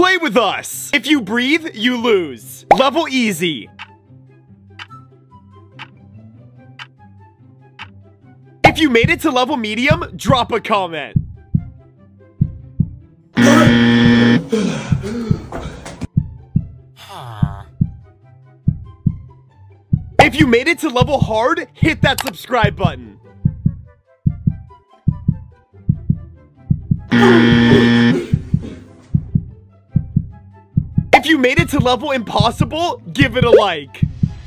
Play with us. If you breathe, you lose. Level easy. If you made it to level medium, drop a comment. If you made it to level hard, hit that subscribe button. If you made it to level impossible, give it a like.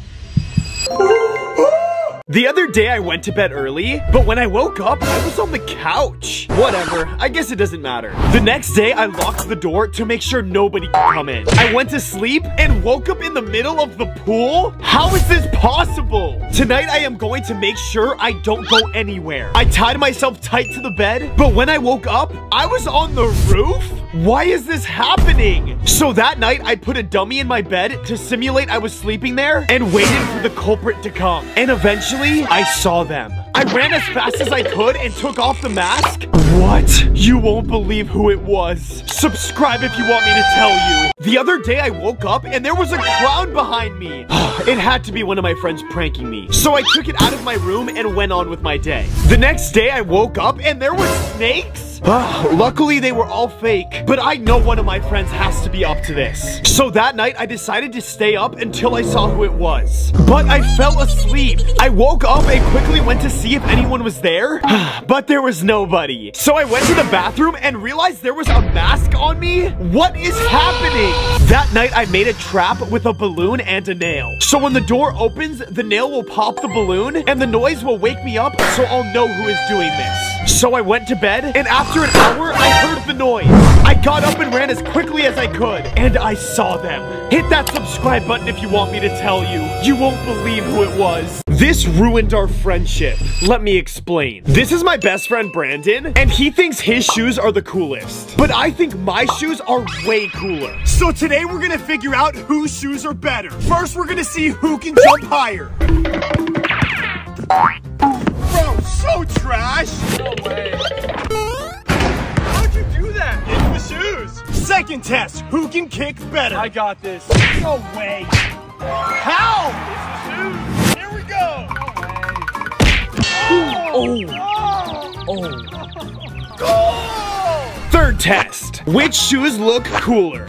The other day I went to bed early, but when I woke up, I was on the couch. Whatever, I guess it doesn't matter. The next day, I locked the door to make sure nobody could come in. I went to sleep and woke up in the middle of the pool? How is this possible? Tonight, I am going to make sure I don't go anywhere. I tied myself tight to the bed, but when I woke up, I was on the roof? Why is this happening? So that night, I put a dummy in my bed to simulate I was sleeping there and waited for the culprit to come. And eventually, I saw them. I ran as fast as I could and took off the mask. What? You won't believe who it was. Subscribe if you want me to tell you. The other day I woke up and there was a clown behind me. It had to be one of my friends pranking me. So I took it out of my room and went on with my day. The next day I woke up and there were snakes. Luckily they were all fake, but I know one of my friends has to be up to this. So that night I decided to stay up until I saw who it was. But I fell asleep. I woke up and quickly went to see if anyone was there, but there was nobody. So I went to the bathroom and realized there was a mask on me. What is happening? That night I made a trap with a balloon and a nail. So when the door opens, the nail will pop the balloon and the noise will wake me up so I'll know who is doing this. So I went to bed, and after an hour, I heard the noise. I got up and ran as quickly as I could, and I saw them. Hit that subscribe button if you want me to tell you. You won't believe who it was. This ruined our friendship. Let me explain. This is my best friend, Brandon, and he thinks his shoes are the coolest. But I think my shoes are way cooler. So today, we're gonna figure out whose shoes are better. First, we're gonna see who can jump higher. Bro, so trash! No way. How'd you do that? Into the shoes. Second test, who can kick better? I got this. No way. How? It's the shoes. Here we go. Oh. Third test, which shoes look cooler?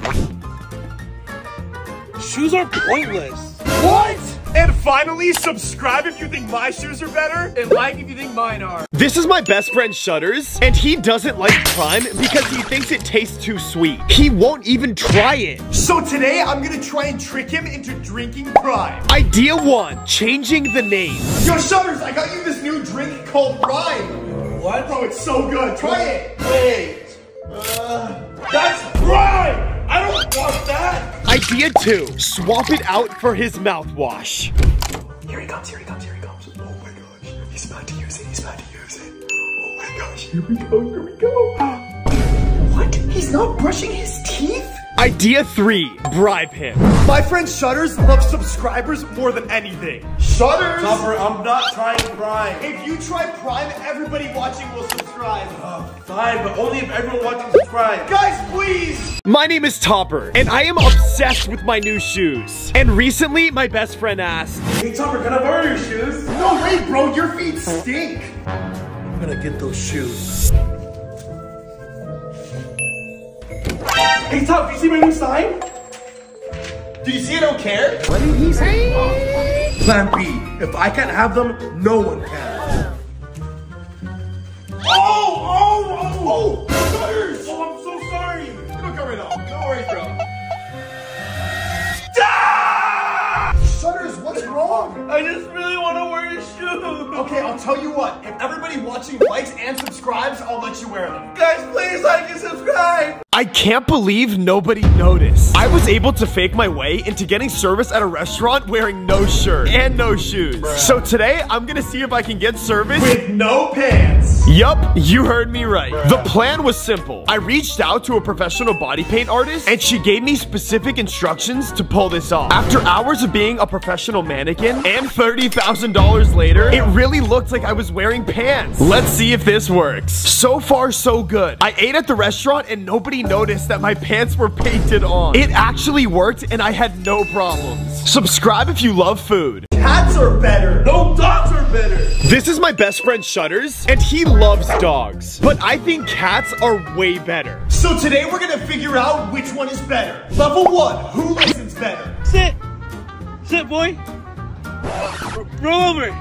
Shoes are pointless. What? And finally, subscribe if you think my shoes are better, and like if you think mine are. This is my best friend Shutters, and he doesn't like Prime because he thinks it tastes too sweet. He won't even try it. So today, I'm gonna try and trick him into drinking Prime. Idea 1, changing the name. Yo, Shutters, I got you this new drink called Prime. What? Bro, it's so good. Try it. Wait. That's Prime! I don't want that! Idea 2, swap it out for his mouthwash. Here he comes, here he comes, here he comes. Oh my gosh, he's about to use it, he's about to use it. Oh my gosh, here we go, here we go. What? He's not brushing his teeth? Idea 3, bribe him. My friend Shutters loves subscribers more than anything. Shutters! Topper, I'm not trying Prime. If you try Prime, everybody watching will subscribe. Fine, but only if everyone watching subscribes. Guys, please! My name is Topper, and I am obsessed with my new shoes. And recently, my best friend asked, Hey Topper, can I borrow your shoes? No way, bro, your feet stink. I'm gonna get those shoes. Hey Top, do you see my new sign? Did you see I don't care? What did he say? Plan B. If I can't have them, no one can. Oh! Shutters! Oh, I'm so sorry. It'll come right off. No worries, bro. Shutters, what's wrong? I just really want to wear your shoes. Okay, I'll tell you what. If everybody watching likes and subscribes, I'll let you wear them. Guys, please like and subscribe. I can't believe nobody noticed. I was able to fake my way into getting service at a restaurant wearing no shirt and no shoes. Bruh. So today, I'm gonna see if I can get service with no pants. Yup, you heard me right. Bruh. The plan was simple. I reached out to a professional body paint artist and she gave me specific instructions to pull this off. After hours of being a professional mannequin and $30,000 later, it really looked like I was wearing pants. Let's see if this works. So far, so good. I ate at the restaurant and nobody noticed that my pants were painted on. It actually worked and I had no problems. Subscribe if you love food. Cats are better. No, dogs are better. This is my best friend Shutters, and he loves dogs. But I think cats are way better. So today we're gonna figure out which one is better. Level 1, who listens better? Sit. Sit, boy. Roll over.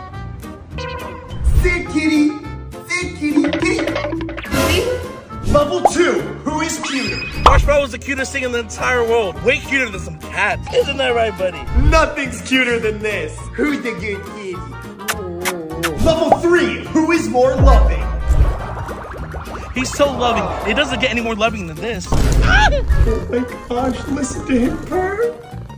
Sit, kitty. Sit, kitty. Kitty. Level 2, who is cuter? Marshmallow's the cutest thing in the entire world. Way cuter than some cats. Isn't that right, buddy? Nothing's cuter than this. Who's the good kitty? Level 3, who is more loving? He's so loving. It doesn't get any more loving than this. Oh my gosh, listen to him purr.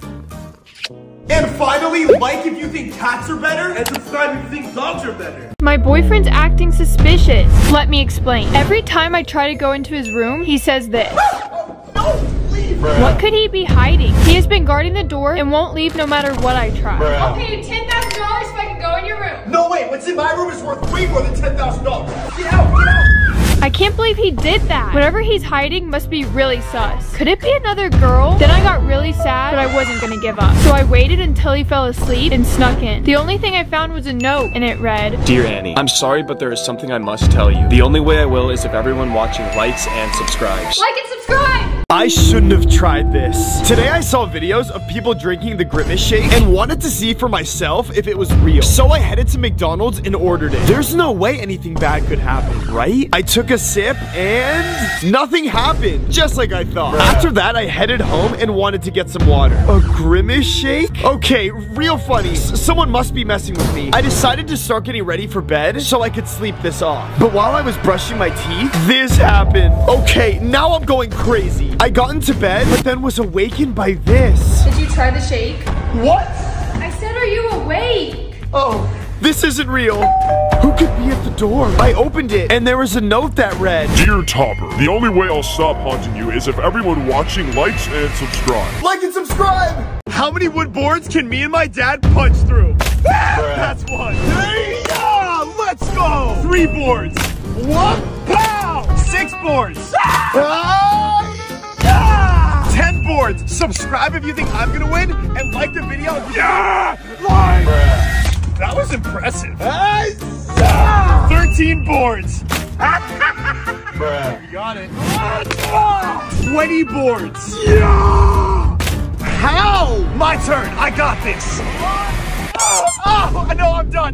And finally, like if you think cats are better, and subscribe if you think dogs are better. My boyfriend's acting suspicious. Let me explain. Every time I try to go into his room, he says this. No, leave. What could he be hiding? He has been guarding the door and won't leave no matter what I try. I'll pay you $10,000 if I can go in your room. No way, what's in my room is worth way more than $10,000. Get out, get out. I can't believe he did that. Whatever he's hiding must be really sus. Could it be another girl? Then I got really sad, but I wasn't gonna give up. So I waited until he fell asleep and snuck in. The only thing I found was a note, and it read, Dear Annie, I'm sorry, but there is something I must tell you. The only way I will is if everyone watching likes and subscribes. Like and subscribe. I shouldn't have tried this. Today I saw videos of people drinking the Grimace shake and wanted to see for myself if it was real. So I headed to McDonald's and ordered it. There's no way anything bad could happen, right? I took a sip and nothing happened, just like I thought. After that, I headed home and wanted to get some water. A Grimace shake? Okay, real funny. Someone must be messing with me. I decided to start getting ready for bed so I could sleep this off. But while I was brushing my teeth, this happened. Okay, now I'm going crazy. I got into bed, but then was awakened by this. Did you try the shake? What? I said, are you awake? Oh. This isn't real. Who could be at the door? I opened it, and there was a note that read, Dear Topper, the only way I'll stop haunting you is if everyone watching likes and subscribes. Like and subscribe. How many wood boards can me and my dad punch through? That's one. Yeah, let's go. 3 boards. 1 pow. 6 boards. 10 boards. Subscribe if you think I'm gonna win, and like the video if you like. That was impressive. 13 boards. You got it. 20 boards. Yeah. How? My turn. I got this. Oh, no, I'm done.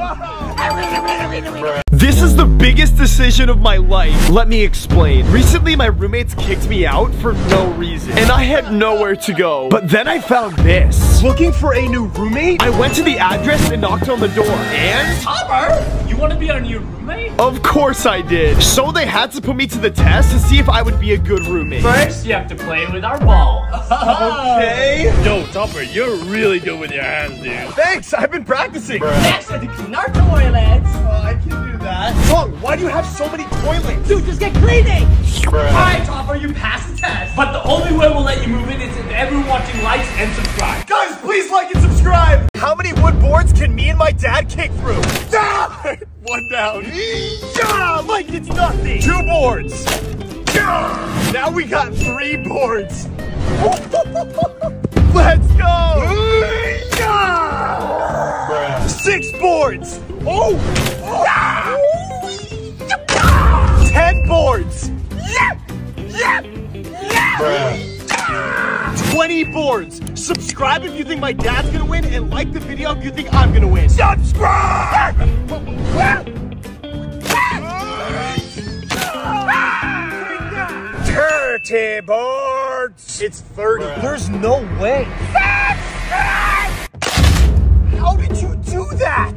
This is the biggest decision of my life. Let me explain. Recently, my roommates kicked me out for no reason, and I had nowhere to go. But then I found this. Looking for a new roommate? I went to the address and knocked on the door, and... Topper, you want to be our new roommate? Of course I did. So they had to put me to the test to see if I would be a good roommate. First, you have to play with our ball. Okay. Yo, Topper, you're really good with your hands, dude. Thanks, I've been practicing. Next, we have to clean our toilets. I can do that. Song, why do you have so many toilets? Dude, just get cleaning. Alright, Topper, you passed the test. But the only way we'll let you move in is if everyone watching likes and subscribe. Guys, please like and subscribe. How many wood boards can me and my dad kick through? 1 down. Like it's nothing. 2 boards. Now we got 3 boards. Let's go. 6 boards. 10 boards. 20 boards. Subscribe if you think my dad's gonna win, and like the video if you think I'm gonna win. Subscribe! 30 boards. It's 30. There's no way. How did you do that?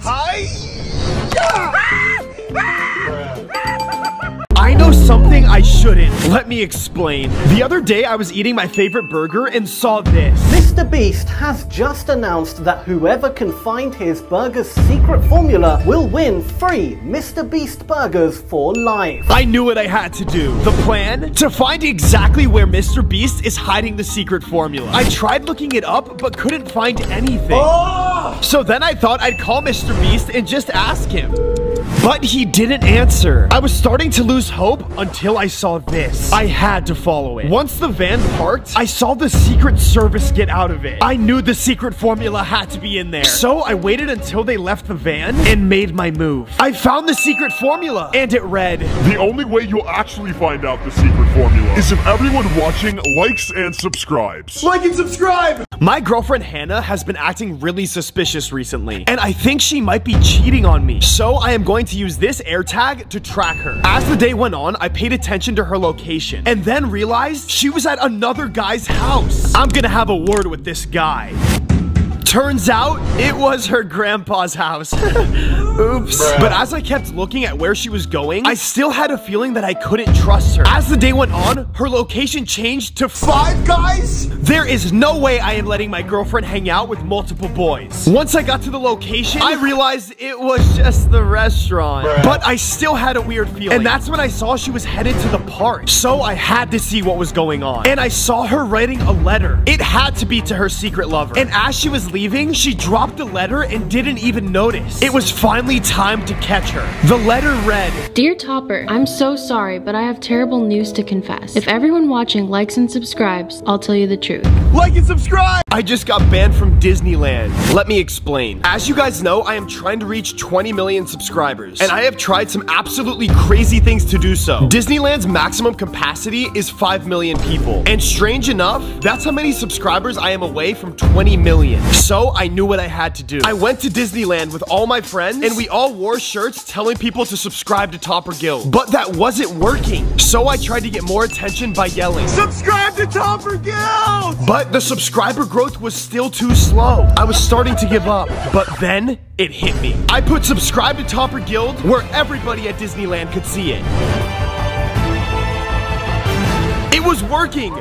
I know something I shouldn't. Let me explain. The other day, I was eating my favorite burger and saw this. Mr. Beast has just announced that whoever can find his burger's secret formula will win free Mr. Beast burgers for life. I knew what I had to do. The plan? To find exactly where Mr. Beast is hiding the secret formula. I tried looking it up, but couldn't find anything. So then I thought I'd call Mr. Beast and just ask him. But he didn't answer. I was starting to lose hope until I saw this. I had to follow it. Once the van parked, I saw the Secret Service get out of it. I knew the secret formula had to be in there. So I waited until they left the van and made my move. I found the secret formula and it read, "The only way you'll actually find out the secret formula is if everyone watching likes and subscribes." Like and subscribe! My girlfriend Hannah has been acting really suspicious recently, and I think she might be cheating on me. So I am going to use this AirTag to track her. As the day went on, I paid attention to her location, and then realized she was at another guy's house. I'm gonna have a word with this guy. Turns out, it was her grandpa's house. Oops. But as I kept looking at where she was going, I still had a feeling that I couldn't trust her. As the day went on, her location changed to Five Guys. There is no way I am letting my girlfriend hang out with multiple boys. Once I got to the location, I realized it was just the restaurant. But I still had a weird feeling. And that's when I saw she was headed to the park. So I had to see what was going on. And I saw her writing a letter. It had to be to her secret lover. And as she was leaving, she dropped the letter and didn't even notice. It was finally time to catch her. The letter read, "Dear Topper, I'm so sorry, but I have terrible news to confess. If everyone watching likes and subscribes, I'll tell you the truth." Like and subscribe! I just got banned from Disneyland. Let me explain. As you guys know, I am trying to reach 20 million subscribers, and I have tried some absolutely crazy things to do so. Disneyland's maximum capacity is 5 million people, and strange enough, that's how many subscribers I am away from 20 million. So I knew what I had to do. I went to Disneyland with all my friends, and we all wore shirts telling people to subscribe to Topper Guild. But that wasn't working. So I tried to get more attention by yelling, "Subscribe to Topper Guild!" But the subscriber growth was still too slow. I was starting to give up. But then it hit me. I put subscribe to Topper Guild where everybody at Disneyland could see it. It was working.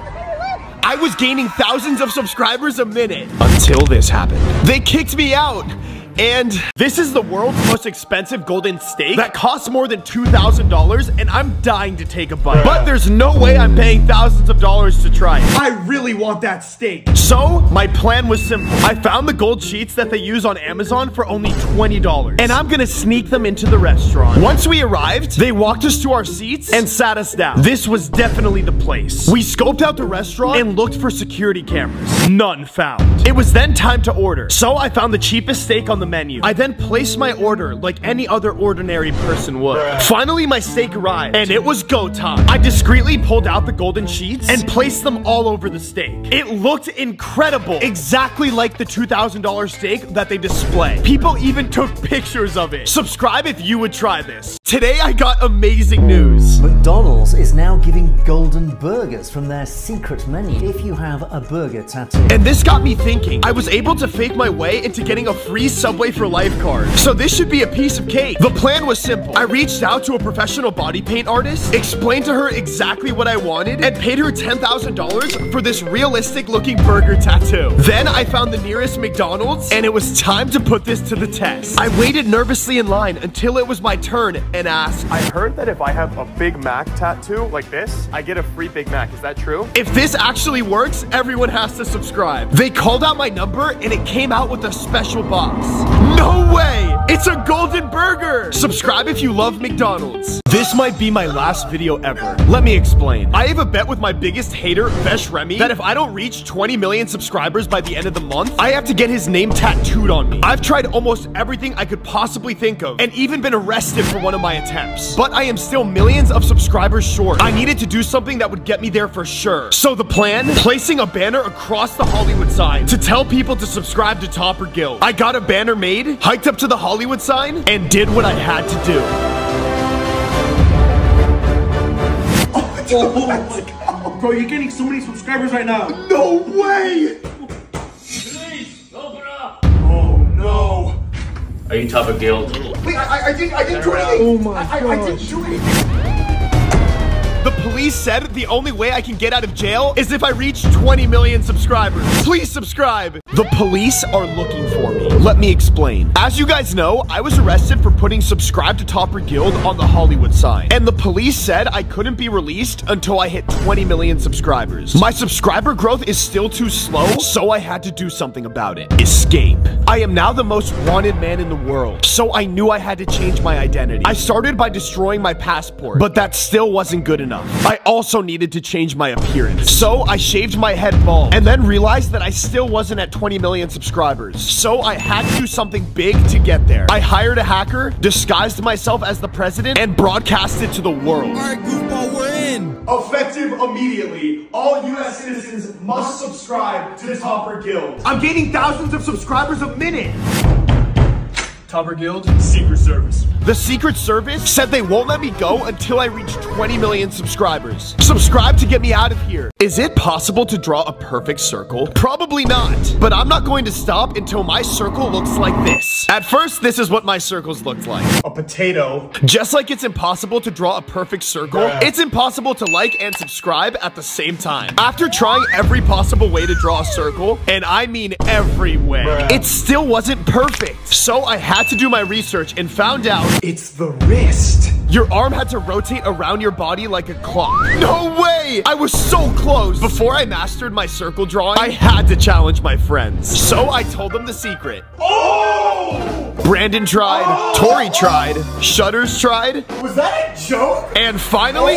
I was gaining thousands of subscribers a minute. Until this happened. They kicked me out. And this is the world's most expensive golden steak that costs more than $2,000, and I'm dying to take a bite. But there's no way I'm paying thousands of dollars to try it. I really want that steak. So, my plan was simple. I found the gold sheets that they use on Amazon for only $20, and I'm gonna sneak them into the restaurant. Once we arrived, they walked us to our seats and sat us down. This was definitely the place. We scoped out the restaurant and looked for security cameras. None found. It was then time to order. So I found the cheapest steak on the menu. I then placed my order like any other ordinary person would. Finally, my steak arrived, and it was go time. I discreetly pulled out the golden sheets and placed them all over the steak. It looked incredible, exactly like the $2,000 steak that they display. People even took pictures of it. Subscribe if you would try this. Today, I got amazing news. McDonald's is now giving golden burgers from their secret menu if you have a burger tattoo. And this got me thinking. I was able to fake my way into getting a free Subway for Life card. So this should be a piece of cake. The plan was simple. I reached out to a professional body paint artist, explained to her exactly what I wanted, and paid her $10,000 for this realistic looking burger tattoo. Then I found the nearest McDonald's, and it was time to put this to the test. I waited nervously in line until it was my turn and asked, I heard that if I have a Big Mac tattoo like this, I get a free Big Mac. Is that true? if this actually works, everyone has to subscribe. They called out my number, and it came out with a special box. No way! It's a golden burger! Subscribe if you love McDonald's. This might be my last video ever. Let me explain. I have a bet with my biggest hater, Vesh Remy, that if I don't reach 20 million subscribers by the end of the month, I have to get his name tattooed on me. I've tried almost everything I could possibly think of, and even been arrested for one of my attempts. But I am still millions of subscribers short. I needed to do something that would get me there for sure. So the plan? Placing a banner across the Hollywood sign to tell people to subscribe to Topper Guild. I got a banner made, hiked up to the Hollywood sign, and did what I had to do. Oh my God. Bro, you're getting so many subscribers right now. No way! Please, open up! Oh no. Are you Topper Guild? Wait, I didn't do anything! Oh my God. I didn't do anything! The police said the only way I can get out of jail is if I reach 20 million subscribers. Please subscribe. The police are looking for me. Let me explain. As you guys know, I was arrested for putting subscribe to Topper Guild on the Hollywood sign. And the police said I couldn't be released until I hit 20 million subscribers. My subscriber growth is still too slow, so I had to do something about it. Escape. I am now the most wanted man in the world, so I knew I had to change my identity. I started by destroying my passport, but that still wasn't good enough. I also needed to change my appearance. So I shaved my head bald, and then realized that I still wasn't at 20 million subscribers. So I had to do something big to get there. I hired a hacker, disguised myself as the president, and broadcasted to the world. Alright, goofball, we're in. Effective immediately. All US citizens must subscribe to the Topper Guild. I'm gaining thousands of subscribers a minute. Topper Guild, Secret Service. The Secret Service said they won't let me go until I reach 20 million subscribers. Subscribe to get me out of here. Is it possible to draw a perfect circle? Probably not, but I'm not going to stop until my circle looks like this. At first, this is what my circles looked like. A potato. Just like it's impossible to draw a perfect circle, it's impossible to like and subscribe at the same time. After trying every possible way to draw a circle, and I mean every way, it still wasn't perfect. So I had to do my research and found out it's the wrist. Your arm had to rotate around your body like a clock. No way! I was so close. Before I mastered my circle drawing, I had to challenge my friends. So I told them the secret. Oh! Brandon tried, Tori tried, Shutters tried. Was that a joke? And finally,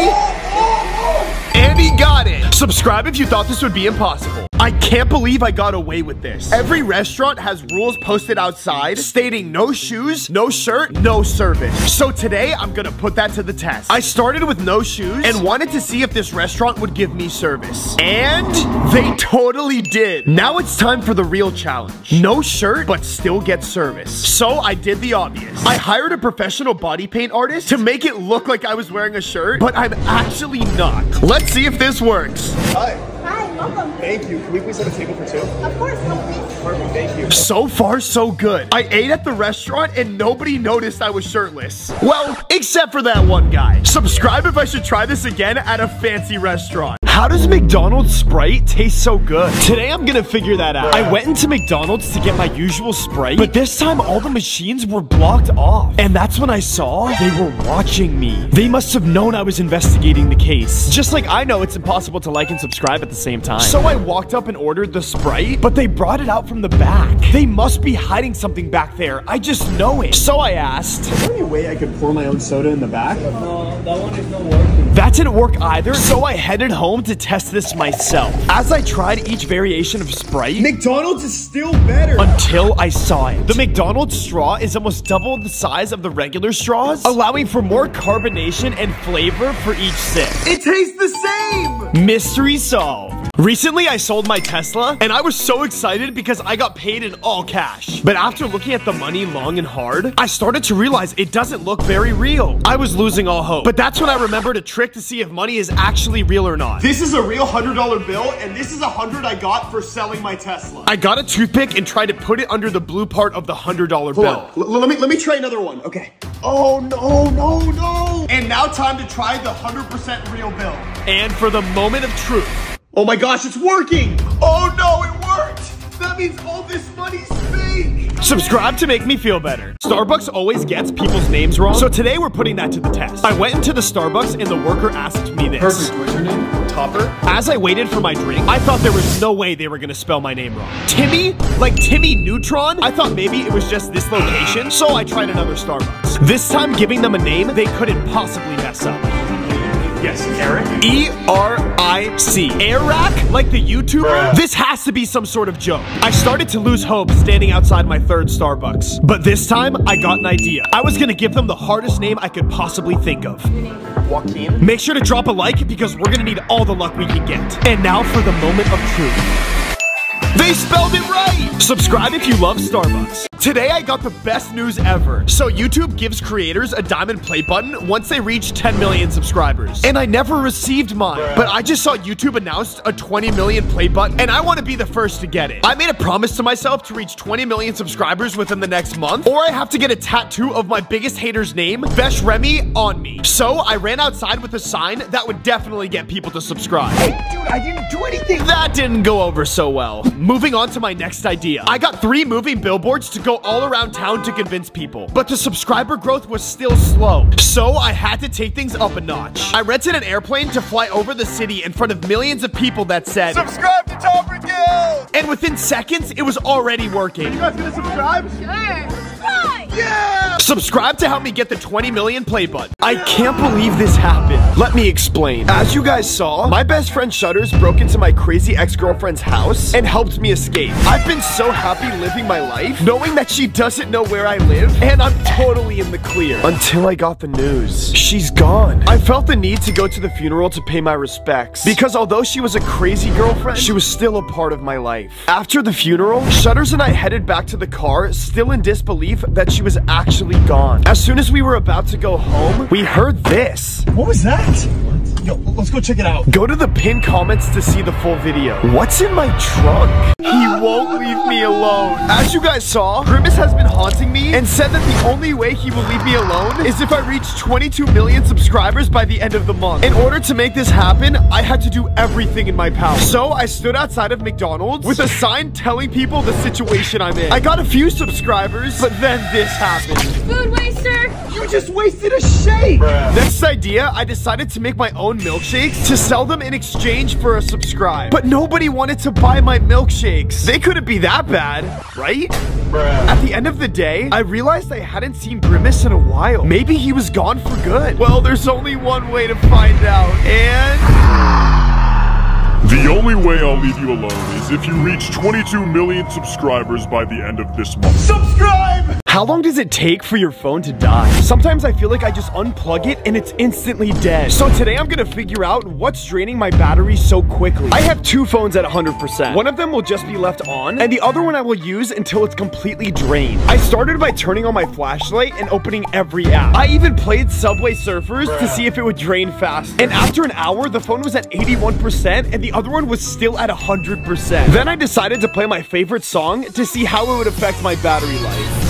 Andy got it. Subscribe if you thought this would be impossible. I can't believe I got away with this. Every restaurant has rules posted outside stating no shoes, no shirt, no service. So today I'm gonna put that to the test. I started with no shoes and wanted to see if this restaurant would give me service. And they totally did. Now it's time for the real challenge. No shirt, but still get service. So I did the obvious. I hired a professional body paint artist to make it look like I was wearing a shirt, but I'm actually not. Let's see if this works. Hi. Hi, welcome. Thank you. Can we please have a table for two? Of course, please. Perfect, thank you. So far, so good. I ate at the restaurant and nobody noticed I was shirtless. Well, except for that one guy. Subscribe if I should try this again at a fancy restaurant. How does McDonald's Sprite taste so good? Today I'm gonna figure that out. I went into McDonald's to get my usual Sprite, but this time all the machines were blocked off. And that's when I saw they were watching me. They must have known I was investigating the case. Just like I know it's impossible to like and subscribe at the same time. So I walked up and ordered the Sprite, but they brought it out from the back. They must be hiding something back there. I just know it. So I asked, is there any way I could pour my own soda in the back? No, that one is not working. That didn't work either, so I headed home to test this myself. As I tried each variation of Sprite, McDonald's is still better. Until I saw it. The McDonald's straw is almost double the size of the regular straws, allowing for more carbonation and flavor for each sip. It tastes the same. Mystery solved. Recently, I sold my Tesla, and I was so excited because I got paid in all cash. But after looking at the money long and hard, I started to realize it doesn't look very real. I was losing all hope. But that's when I remembered a trick to see if money is actually real or not. This is a real $100 bill, and this is $100 I got for selling my Tesla. I got a toothpick and tried to put it under the blue part of the $100 bill. Let me try another one. Okay. Oh, no. And now time to try the 100% real bill. And for the moment of truth. Oh my gosh, it's working! Oh no, it worked! That means all this money's fake! Subscribe to make me feel better. Starbucks always gets people's names wrong, so today we're putting that to the test. I went into the Starbucks and the worker asked me this. Perfect, what's your name? Topper? As I waited for my drink, I thought there was no way they were gonna spell my name wrong. Timmy? Like Timmy Neutron? I thought maybe it was just this location, so I tried another Starbucks. This time, giving them a name they couldn't possibly mess up. Yes, Eric? E-R-I-C. Eric? Like the YouTuber? This has to be some sort of joke. I started to lose hope standing outside my third Starbucks. But this time, I got an idea. I was gonna give them the hardest name I could possibly think of. Joaquin? Make sure to drop a like because we're gonna need all the luck we can get. And now for the moment of truth. They spelled it right! Subscribe if you love Starbucks. Today I got the best news ever. So YouTube gives creators a diamond play button once they reach 10 million subscribers. And I never received mine. But I just saw YouTube announced a 20 million play button, and I want to be the first to get it. I made a promise to myself to reach 20 million subscribers within the next month, or I have to get a tattoo of my biggest hater's name, Vesh Remy, on me. So I ran outside with a sign that would definitely get people to subscribe. Hey, dude, I didn't do anything. That didn't go over so well. Moving on to my next idea. I got 3 moving billboards to go all around town to convince people, but the subscriber growth was still slow. So I had to take things up a notch. I rented an airplane to fly over the city in front of millions of people that said, "Subscribe to Topper Guild!" And within seconds, it was already working. You guys gonna subscribe? Sure. Yeah! Subscribe to help me get the 20 million play button. I can't believe this happened. Let me explain. As you guys saw, my best friend Shutters broke into my crazy ex-girlfriend's house and helped me escape. I've been so happy living my life, knowing that she doesn't know where I live, and I'm totally in the clear. Until I got the news. She's gone. I felt the need to go to the funeral to pay my respects, because although she was a crazy girlfriend, she was still a part of my life. After the funeral, Shutters and I headed back to the car, still in disbelief that she was actually gone. As soon as we were about to go home, we heard this. What was that? Yo, let's go check it out. Go to the pinned comments to see the full video. What's in my trunk? He won't leave me alone. As you guys saw, Grimace has been haunting me and said that the only way he will leave me alone is if I reach 22 million subscribers by the end of the month. In order to make this happen, I had to do everything in my power. So I stood outside of McDonald's with a sign telling people the situation I'm in. I got a few subscribers, but then this happened. Food waster. You just wasted a shake. Next idea, I decided to make my own milkshakes to sell them in exchange for a subscribe. But nobody wanted to buy my milkshakes. They couldn't be that bad, right? At the end of the day, I realized I hadn't seen Grimace in a while. Maybe he was gone for good. Well, there's only one way to find out, and... The only way I'll leave you alone is if you reach 22 million subscribers by the end of this month. Subscribe! How long does it take for your phone to die? Sometimes I feel like I just unplug it and it's instantly dead. So today I'm gonna figure out what's draining my battery so quickly. I have 2 phones at 100%. One of them will just be left on, and the other one I will use until it's completely drained. I started by turning on my flashlight and opening every app. I even played Subway Surfers to see if it would drain fast. And after an hour, the phone was at 81% and the other one was still at 100%. Then I decided to play my favorite song to see how it would affect my battery life.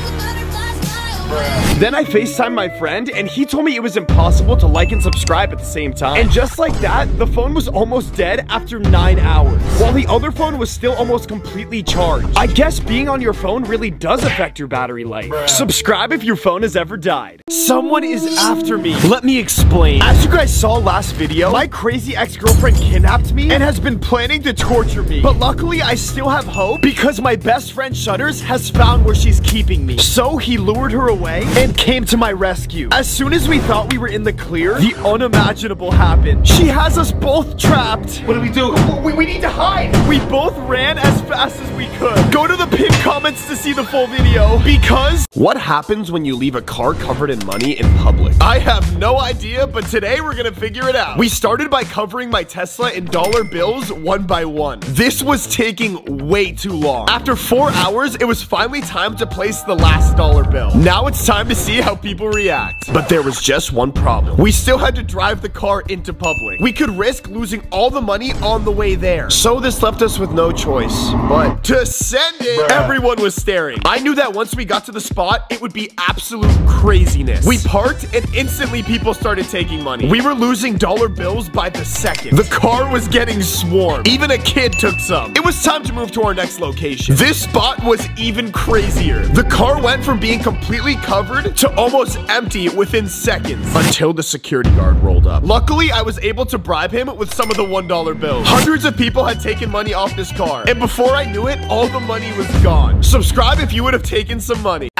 Then I FaceTimed my friend, and he told me it was impossible to like and subscribe at the same time. And just like that, the phone was almost dead after 9 hours, while the other phone was still almost completely charged. I guess being on your phone really does affect your battery life. Subscribe if your phone has ever died. Someone is after me. Let me explain. As you guys saw last video, my crazy ex-girlfriend kidnapped me and has been planning to torture me. But luckily, I still have hope because my best friend Shutters has found where she's keeping me. So he lured her away and came to my rescue. As soon as we thought we were in the clear, the unimaginable happened. She has us both trapped. What do we do? We need to hide. We both ran as fast as we could. Go to the pinned comments to see the full video. Because what happens when you leave a car covered in money in public? I have no idea, but today we're gonna figure it out. We started by covering my Tesla in dollar bills one by one. This was taking way too long. After 4 hours, it was finally time to place the last dollar bill. Now it's time to see how people react. But there was just one problem. We still had to drive the car into public. We could risk losing all the money on the way there. So this left us with no choice but to send it. Everyone was staring. I knew that once we got to the spot, it would be absolute craziness. We parked and instantly people started taking money. We were losing dollar bills by the second. The car was getting swarmed. Even a kid took some. It was time to move to our next location. This spot was even crazier. The car went from being completely covered to almost empty within seconds until the security guard rolled up. Luckily, I was able to bribe him with some of the $1 bills. Hundreds of people had taken money off this car, and before I knew it, all the money was gone. Subscribe if you would have taken some money.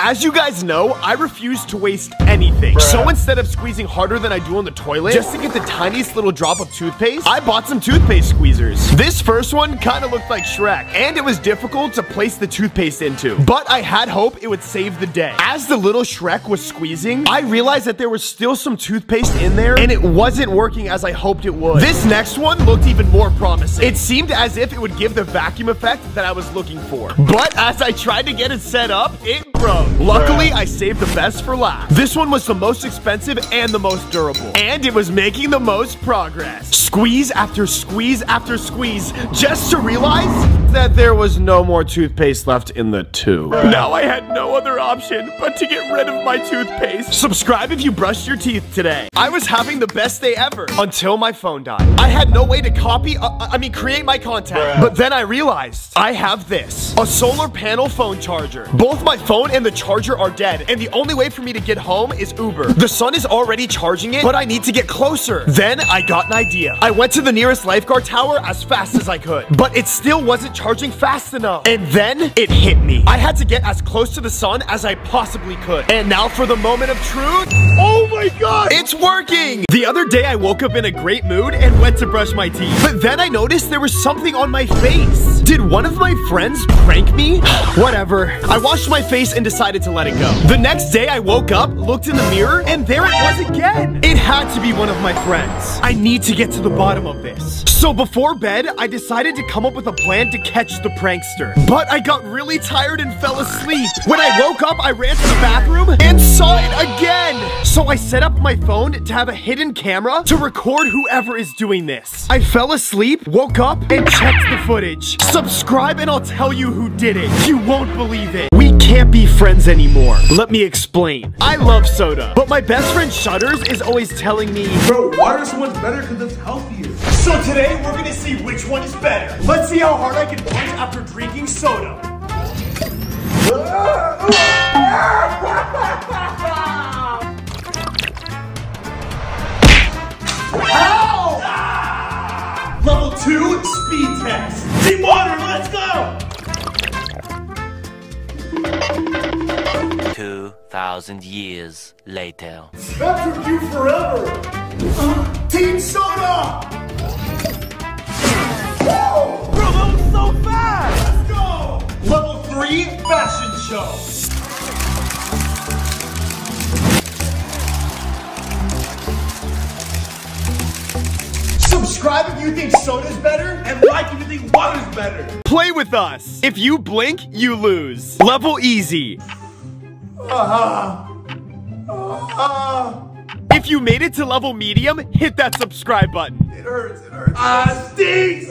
As you guys know, I refuse to waste anything. So instead of squeezing harder than I do on the toilet, just to get the tiniest little drop of toothpaste, I bought some toothpaste squeezers. This first one kind of looked like Shrek, and it was difficult to place the toothpaste into, but I had hope it would save the day. As the little Shrek was squeezing, I realized that there was still some toothpaste in there, and it wasn't working as I hoped it would. This next one looked even more promising. It seemed as if it would give the vacuum effect that I was looking for. But as I tried to get it set up, it broke. Luckily, I saved the best for last. This one was the most expensive and the most durable, and it was making the most progress. Squeeze after squeeze after squeeze, just to realize that there was no more toothpaste left in the tube. Now I had no other option but to get rid of my toothpaste. Subscribe if you brushed your teeth today. I was having the best day ever until my phone died. I had no way to create my content. But then I realized I have this, a solar panel phone charger. Both my phone and the charger are dead, and the only way for me to get home is Uber. The sun is already charging it, but I need to get closer. Then I got an idea. I went to the nearest lifeguard tower as fast as I could, but it still wasn't charging fast enough. And then it hit me. I had to get as close to the sun as I possibly could. And now for the moment of truth. Oh my god, it's working! The other day I woke up in a great mood and went to brush my teeth, but then I noticed there was something on my face. Did one of my friends prank me? Whatever. I washed my face and decided to let it go. The next day I woke up, looked in the mirror, and there it was again. It had to be one of my friends. I need to get to the bottom of this. So before bed, I decided to come up with a plan to catch the prankster. But I got really tired and fell asleep. When I woke up, I ran to the bathroom and saw it again. So I set up my phone to have a hidden camera to record whoever is doing this. I fell asleep, woke up, and checked the footage. Subscribe and I'll tell you who did it. You won't believe it. We can't be friends anymore. Let me explain. I love soda, but my best friend Shutters is always telling me, bro, water is so much better because it's healthier. So today we're gonna see which one is better. Let's see how hard I can punch after drinking soda. Ow! Ah! Level 2 speed test. Team Water, let's go! 2,000 years later. That took you forever. Team Soda! Whoa! Bro, that was so fast! Let's go! Level 3 fashion show. Subscribe if you think soda's better, and like if you think water's better. Play with us. If you blink, you lose. Level easy. If you made it to level medium, hit that subscribe button. It hurts, it hurts. Stinks!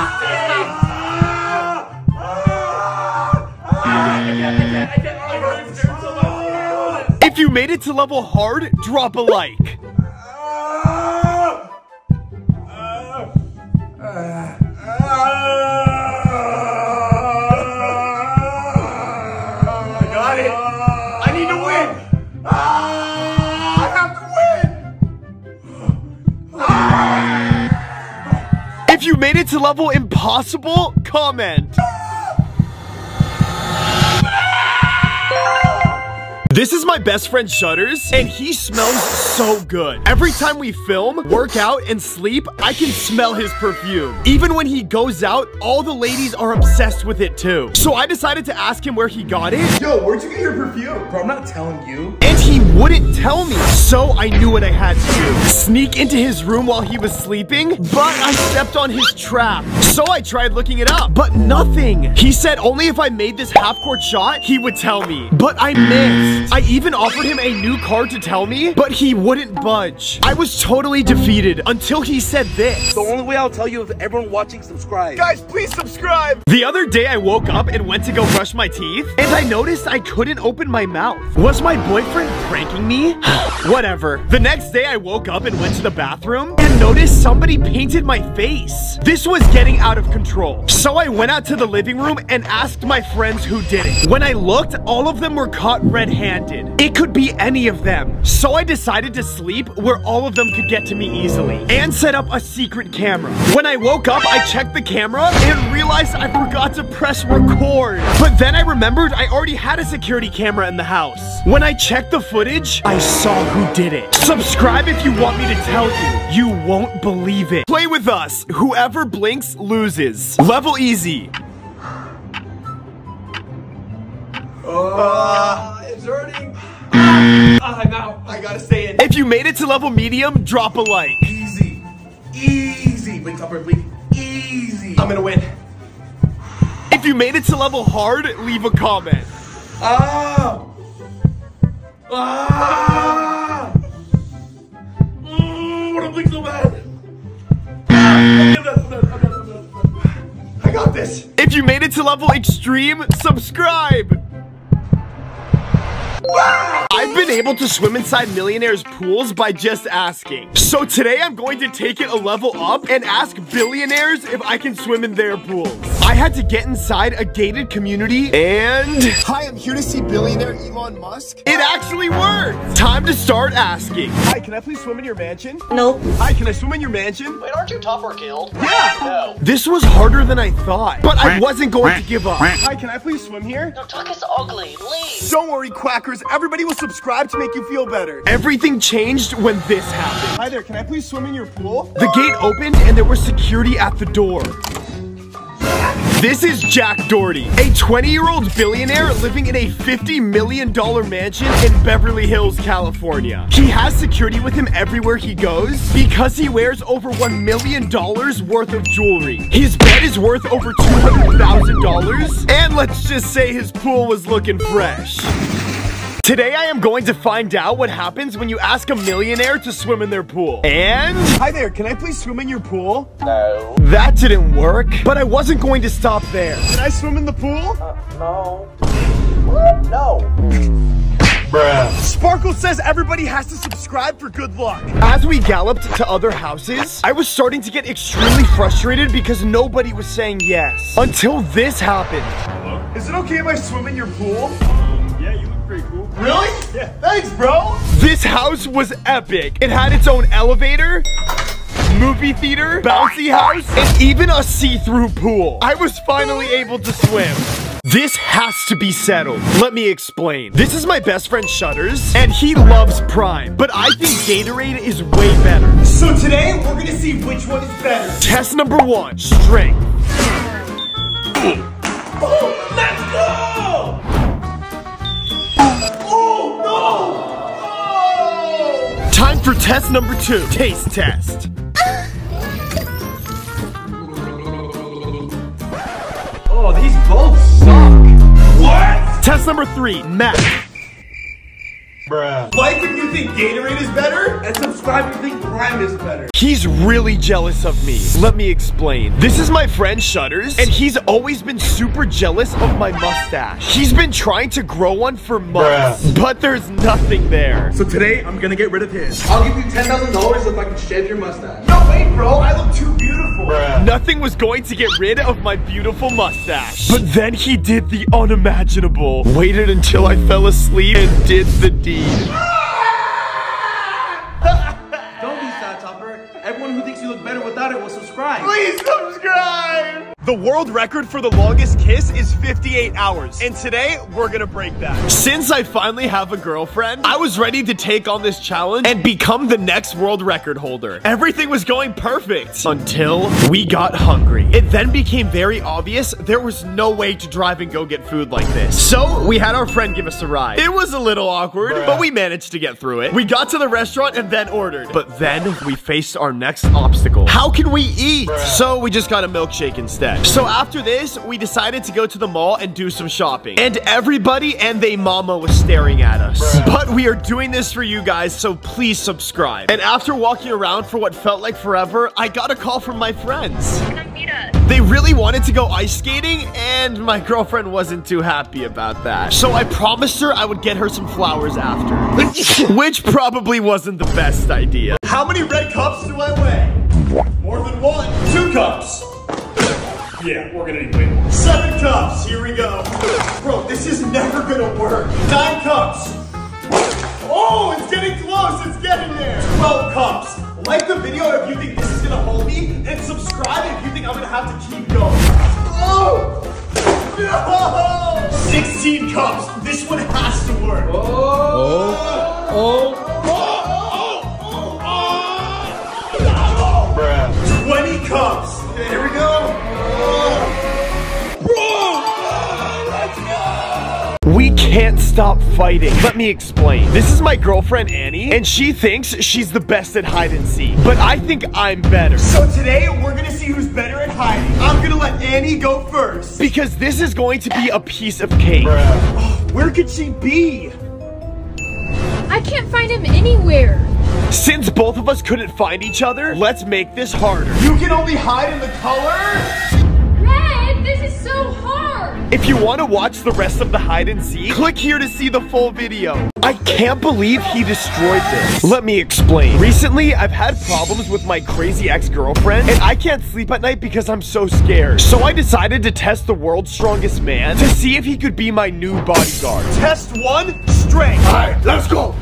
If you made it to level hard, drop a like. I got it. I need to win. I have to win. If you made it to level impossible, comment. This is my best friend Shutters, and he smells so good. Every time we film, work out, and sleep, I can smell his perfume. Even when he goes out, all the ladies are obsessed with it too. So I decided to ask him where he got it. Yo, where'd you get your perfume? Bro, I'm not telling you. And he wouldn't tell me. So I knew what I had to do. Sneak into his room while he was sleeping, but I stepped on his trap. So I tried looking it up, but nothing. He said only if I made this half-court shot, he would tell me. But I missed. I even offered him a new card to tell me, but he wouldn't budge. I was totally defeated until he said this. The only way I'll tell you is everyone watching subscribe. Guys, please subscribe. The other day I woke up and went to go brush my teeth, and I noticed I couldn't open my mouth. Was my boyfriend pranking me? Whatever. The next day I woke up and went to the bathroom and noticed somebody painted my face. This was getting out of control. So I went out to the living room and asked my friends who did it. When I looked, all of them were caught red-handed. It could be any of them. So I decided to sleep where all of them could get to me easily and set up a secret camera. When I woke up, I checked the camera and realized I forgot to press record. But then I remembered I already had a security camera in the house. When I checked the footage, I saw who did it. Subscribe if you want me to tell you. You won't believe it. Play with us. Whoever blinks loses. Level easy. It's hurting. I'm out. I gotta stay in. If you made it to level medium, drop a like. Easy. Easy. Blink, Topper, blink. Easy. I'm gonna win. If you made it to level hard, leave a comment. Ah! Ah! What am I so bad? I got this. If you made it to level extreme, subscribe. I've been able to swim inside millionaires' pools by just asking. So today I'm going to take it a level up and ask billionaires if I can swim in their pools. I had to get inside a gated community and... Hi, I'm here to see billionaire Elon Musk. It actually worked! Time to start asking. Hi, can I please swim in your mansion? No. Hi, can I swim in your mansion? Wait, aren't you tough or killed? Yeah! No. This was harder than I thought, but I wasn't going to give up. Hi, can I please swim here? No, Tuck is ugly. Leave. Don't worry, quackers. Everybody will subscribe to make you feel better. Everything changed when this happened. Hi there, can I please swim in your pool? The gate opened and there was security at the door. This is Jack Doherty, a 20-year-old billionaire living in a $50 million mansion in Beverly Hills, California. He has security with him everywhere he goes because he wears over $1 million worth of jewelry. His bed is worth over $200,000, and let's just say his pool was looking fresh. Today I am going to find out what happens when you ask a millionaire to swim in their pool. And... Hi there, can I please swim in your pool? No. That didn't work, but I wasn't going to stop there. Can I swim in the pool? No. What? No. Bruh. Sparkle says everybody has to subscribe for good luck. As we galloped to other houses, I was starting to get extremely frustrated because nobody was saying yes. Until this happened. Hello? Is it okay if I swim in your pool? Yeah, you look pretty cool. Really? Yeah. Thanks, bro. This house was epic. It had its own elevator, movie theater, bouncy house, and even a see-through pool. I was finally able to swim. This has to be settled. Let me explain. This is my best friend Shutters, and he loves Prime, but I think Gatorade is way better. So today, we're gonna see which one is better. Test number 1, strength. Oh, let's go! Oh, no! Time for test number 2, taste test. Oh, these both suck. What? Test number 3, math. Bruh. Like if you think Gatorade is better, and subscribe if you think Prime is better. He's really jealous of me. Let me explain. This is my friend Shutters, and he's always been super jealous of my mustache. He's been trying to grow one for months, but there's nothing there. So today, I'm gonna get rid of his. I'll give you $10,000 if I can shave your mustache. No, wait, bro. I look too beautiful. Nothing was going to get rid of my beautiful mustache. But then he did the unimaginable. Waited until I fell asleep and did the deed. Don't be sad, Topper. Everyone who thinks you look better without it will subscribe. Please subscribe! The world record for the longest kiss is 58 hours, and today we're gonna break that. Since I finally have a girlfriend, I was ready to take on this challenge and become the next world record holder. Everything was going perfect until we got hungry. It then became very obvious there was no way to drive and go get food like this. So we had our friend give us a ride. It was a little awkward, but we managed to get through it. We got to the restaurant and then ordered, but then we faced our next obstacle. How can we eat? So we just got a milkshake instead. So after this, we decided to go to the mall and do some shopping. And everybody and they mama was staring at us. But we are doing this for you guys, so please subscribe. And after walking around for what felt like forever, I got a call from my friends. Can I meet us. They really wanted to go ice skating, and my girlfriend wasn't too happy about that. So I promised her I would get her some flowers after. Which probably wasn't the best idea. How many red cups do I weigh? More than one. 2 cups. Yeah, we're gonna need way more. 7 cups, here we go. Bro, this is never gonna work. 9 cups. Oh, it's getting close, it's getting there. 12 cups. Like the video if you think this is gonna hold me, and subscribe if you think I'm gonna have to keep going. Oh! No! 16 cups. This one has to work. Bruh. 20 cups. Okay, here we go. We can't stop fighting. Let me explain. This is my girlfriend, Annie, and she thinks she's the best at hide and seek. But I think I'm better. So today, we're gonna see who's better at hiding. I'm gonna let Annie go first. Because this is going to be a piece of cake. Where could she be? I can't find him anywhere. Since both of us couldn't find each other, let's make this harder. You can only hide in the color? Red, this is so hard. If you want to watch the rest of the hide and seek, click here to see the full video. I can't believe he destroyed this. Let me explain. Recently, I've had problems with my crazy ex-girlfriend, and I can't sleep at night because I'm so scared. So I decided to test the world's strongest man to see if he could be my new bodyguard. Test 1, strength. All right, let's go.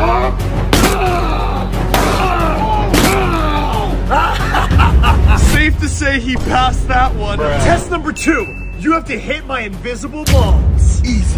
Safe to say he passed that one. Test number 2. You have to hit my invisible balls. Easy.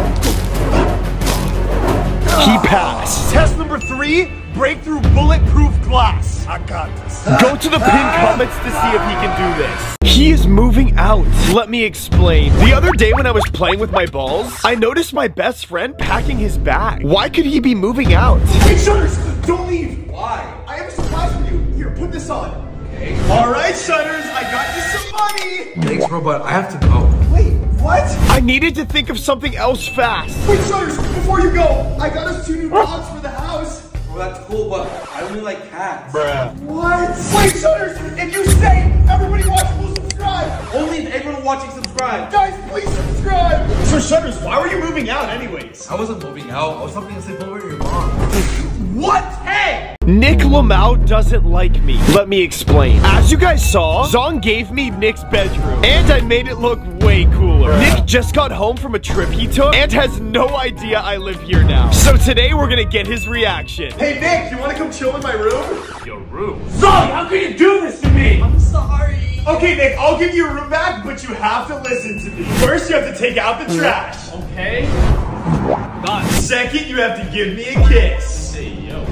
He passed. Test number 3. Break through bulletproof glass. I got this. Go to the pinned comments to see if he can do this. He is moving out. Let me explain. The other day when I was playing with my balls, I noticed my best friend packing his bag. Why could he be moving out? Wait, Shutters, don't leave. Why? I have a surprise for you. Here, put this on. Okay. All right, Shutters, I got you some money. Thanks, bro, but I have to go. Wait, what? I needed to think of something else fast. Wait, Shutters, before you go, I got us 2 new dogs for the house. Well, that's cool, but I only like cats. What? Wait, Shutters, if you say everybody watching will subscribe. Only if everyone watching subscribe. Guys, please subscribe. So, Shutters, why were you moving out anyways? I wasn't moving out. I was helping to sleep over at your mom. What? Hey! Nick Lamau doesn't like me. Let me explain. As you guys saw, Zong gave me Nick's bedroom, and I made it look way cooler. Nick just got home from a trip he took, and has no idea I live here now. So today, we're gonna get his reaction. Hey, Nick, you wanna come chill in my room? Your room? Zong, how can you do this to me? I'm sorry. Okay, Nick, I'll give you your room back, but you have to listen to me. First, you have to take out the trash. Okay. Done. Second, you have to give me a kiss. Hey, yo.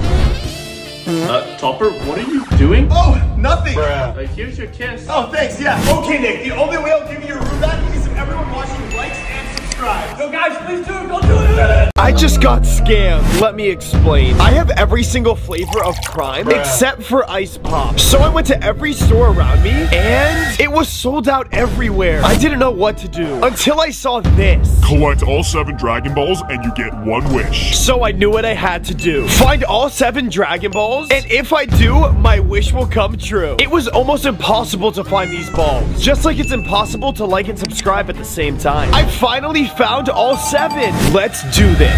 Topper, what are you doing? Oh, nothing. Here's your kiss. Oh, thanks, yeah. Okay, Nick, the only way I'll give you your room back is if everyone watching likes and subscribes. No, guys, please do it. Don't do it. I just got scammed. Let me explain. I have every single flavor of crime except for Ice Pop. So I went to every store around me and it was sold out everywhere. I didn't know what to do until I saw this. Collect all 7 Dragon Balls and you get 1 wish. So I knew what I had to do. Find all 7 Dragon Balls, and if I do, my wish will come true. It was almost impossible to find these balls, just like it's impossible to like and subscribe at the same time. I finally found all 7. Let's do this.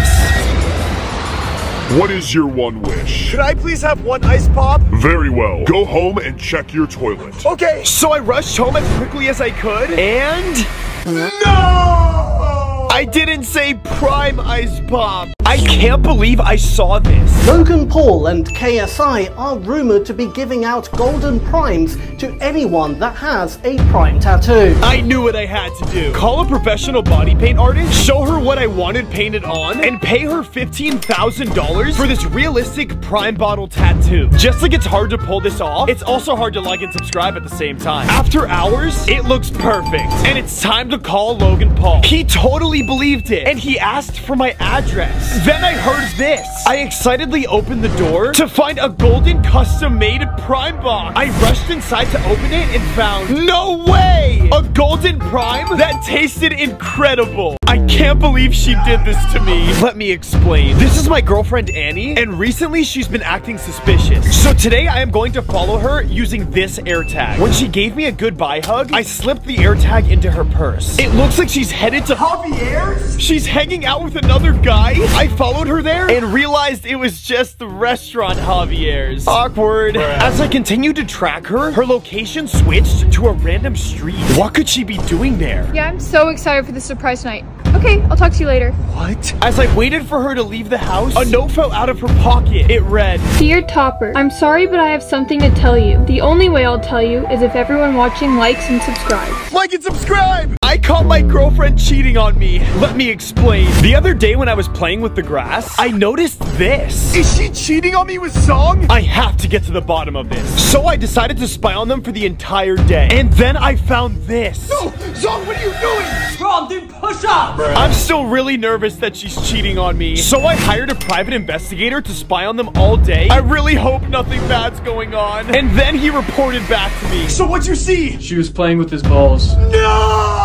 What is your 1 wish? Could I please have 1 Ice Pop? Very well. Go home and check your toilet. Okay. So I rushed home as quickly as I could, and... No! I didn't say Prime Ice Pop. I can't believe I saw this. Logan Paul and KSI are rumored to be giving out golden primes to anyone that has a prime tattoo. I knew what I had to do. Call a professional body paint artist, show her what I wanted painted on, and pay her $15,000 for this realistic prime bottle tattoo. Just like it's hard to pull this off, it's also hard to like and subscribe at the same time. After hours, it looks perfect, and it's time to call Logan Paul. He totally believed it, and he asked for my address. Then I heard this. I excitedly opened the door to find a golden custom-made prime box. I rushed inside to open it and found, no way! A golden prime that tasted incredible. I can't believe she did this to me. Let me explain. This is my girlfriend Annie, and recently she's been acting suspicious. So today I am going to follow her using this AirTag. When she gave me a goodbye hug, I slipped the AirTag into her purse. It looks like she's headed to Javier's. She's hanging out with another guy. I followed her there and realized it was just the restaurant Javier's. Awkward. As I continued to track her, her location switched to a random street. What could she be doing there? Yeah, I'm so excited for the surprise night. Okay, I'll talk to you later. What? As I waited for her to leave the house, a note fell out of her pocket. It read, Dear Topper, I'm sorry, but I have something to tell you. The only way I'll tell you is if everyone watching likes and subscribes. Like and subscribe! I caught my girlfriend cheating on me. Let me explain. The other day when I was playing with the grass, I noticed this. Is she cheating on me with Zong? I have to get to the bottom of this. So I decided to spy on them for the entire day. And then I found this. No! Zong, what are you doing? Bro, I'm doing push-ups! I'm still really nervous that she's cheating on me. So I hired a private investigator to spy on them all day. I really hope nothing bad's going on. And then he reported back to me. So what'd you see? She was playing with his balls. No!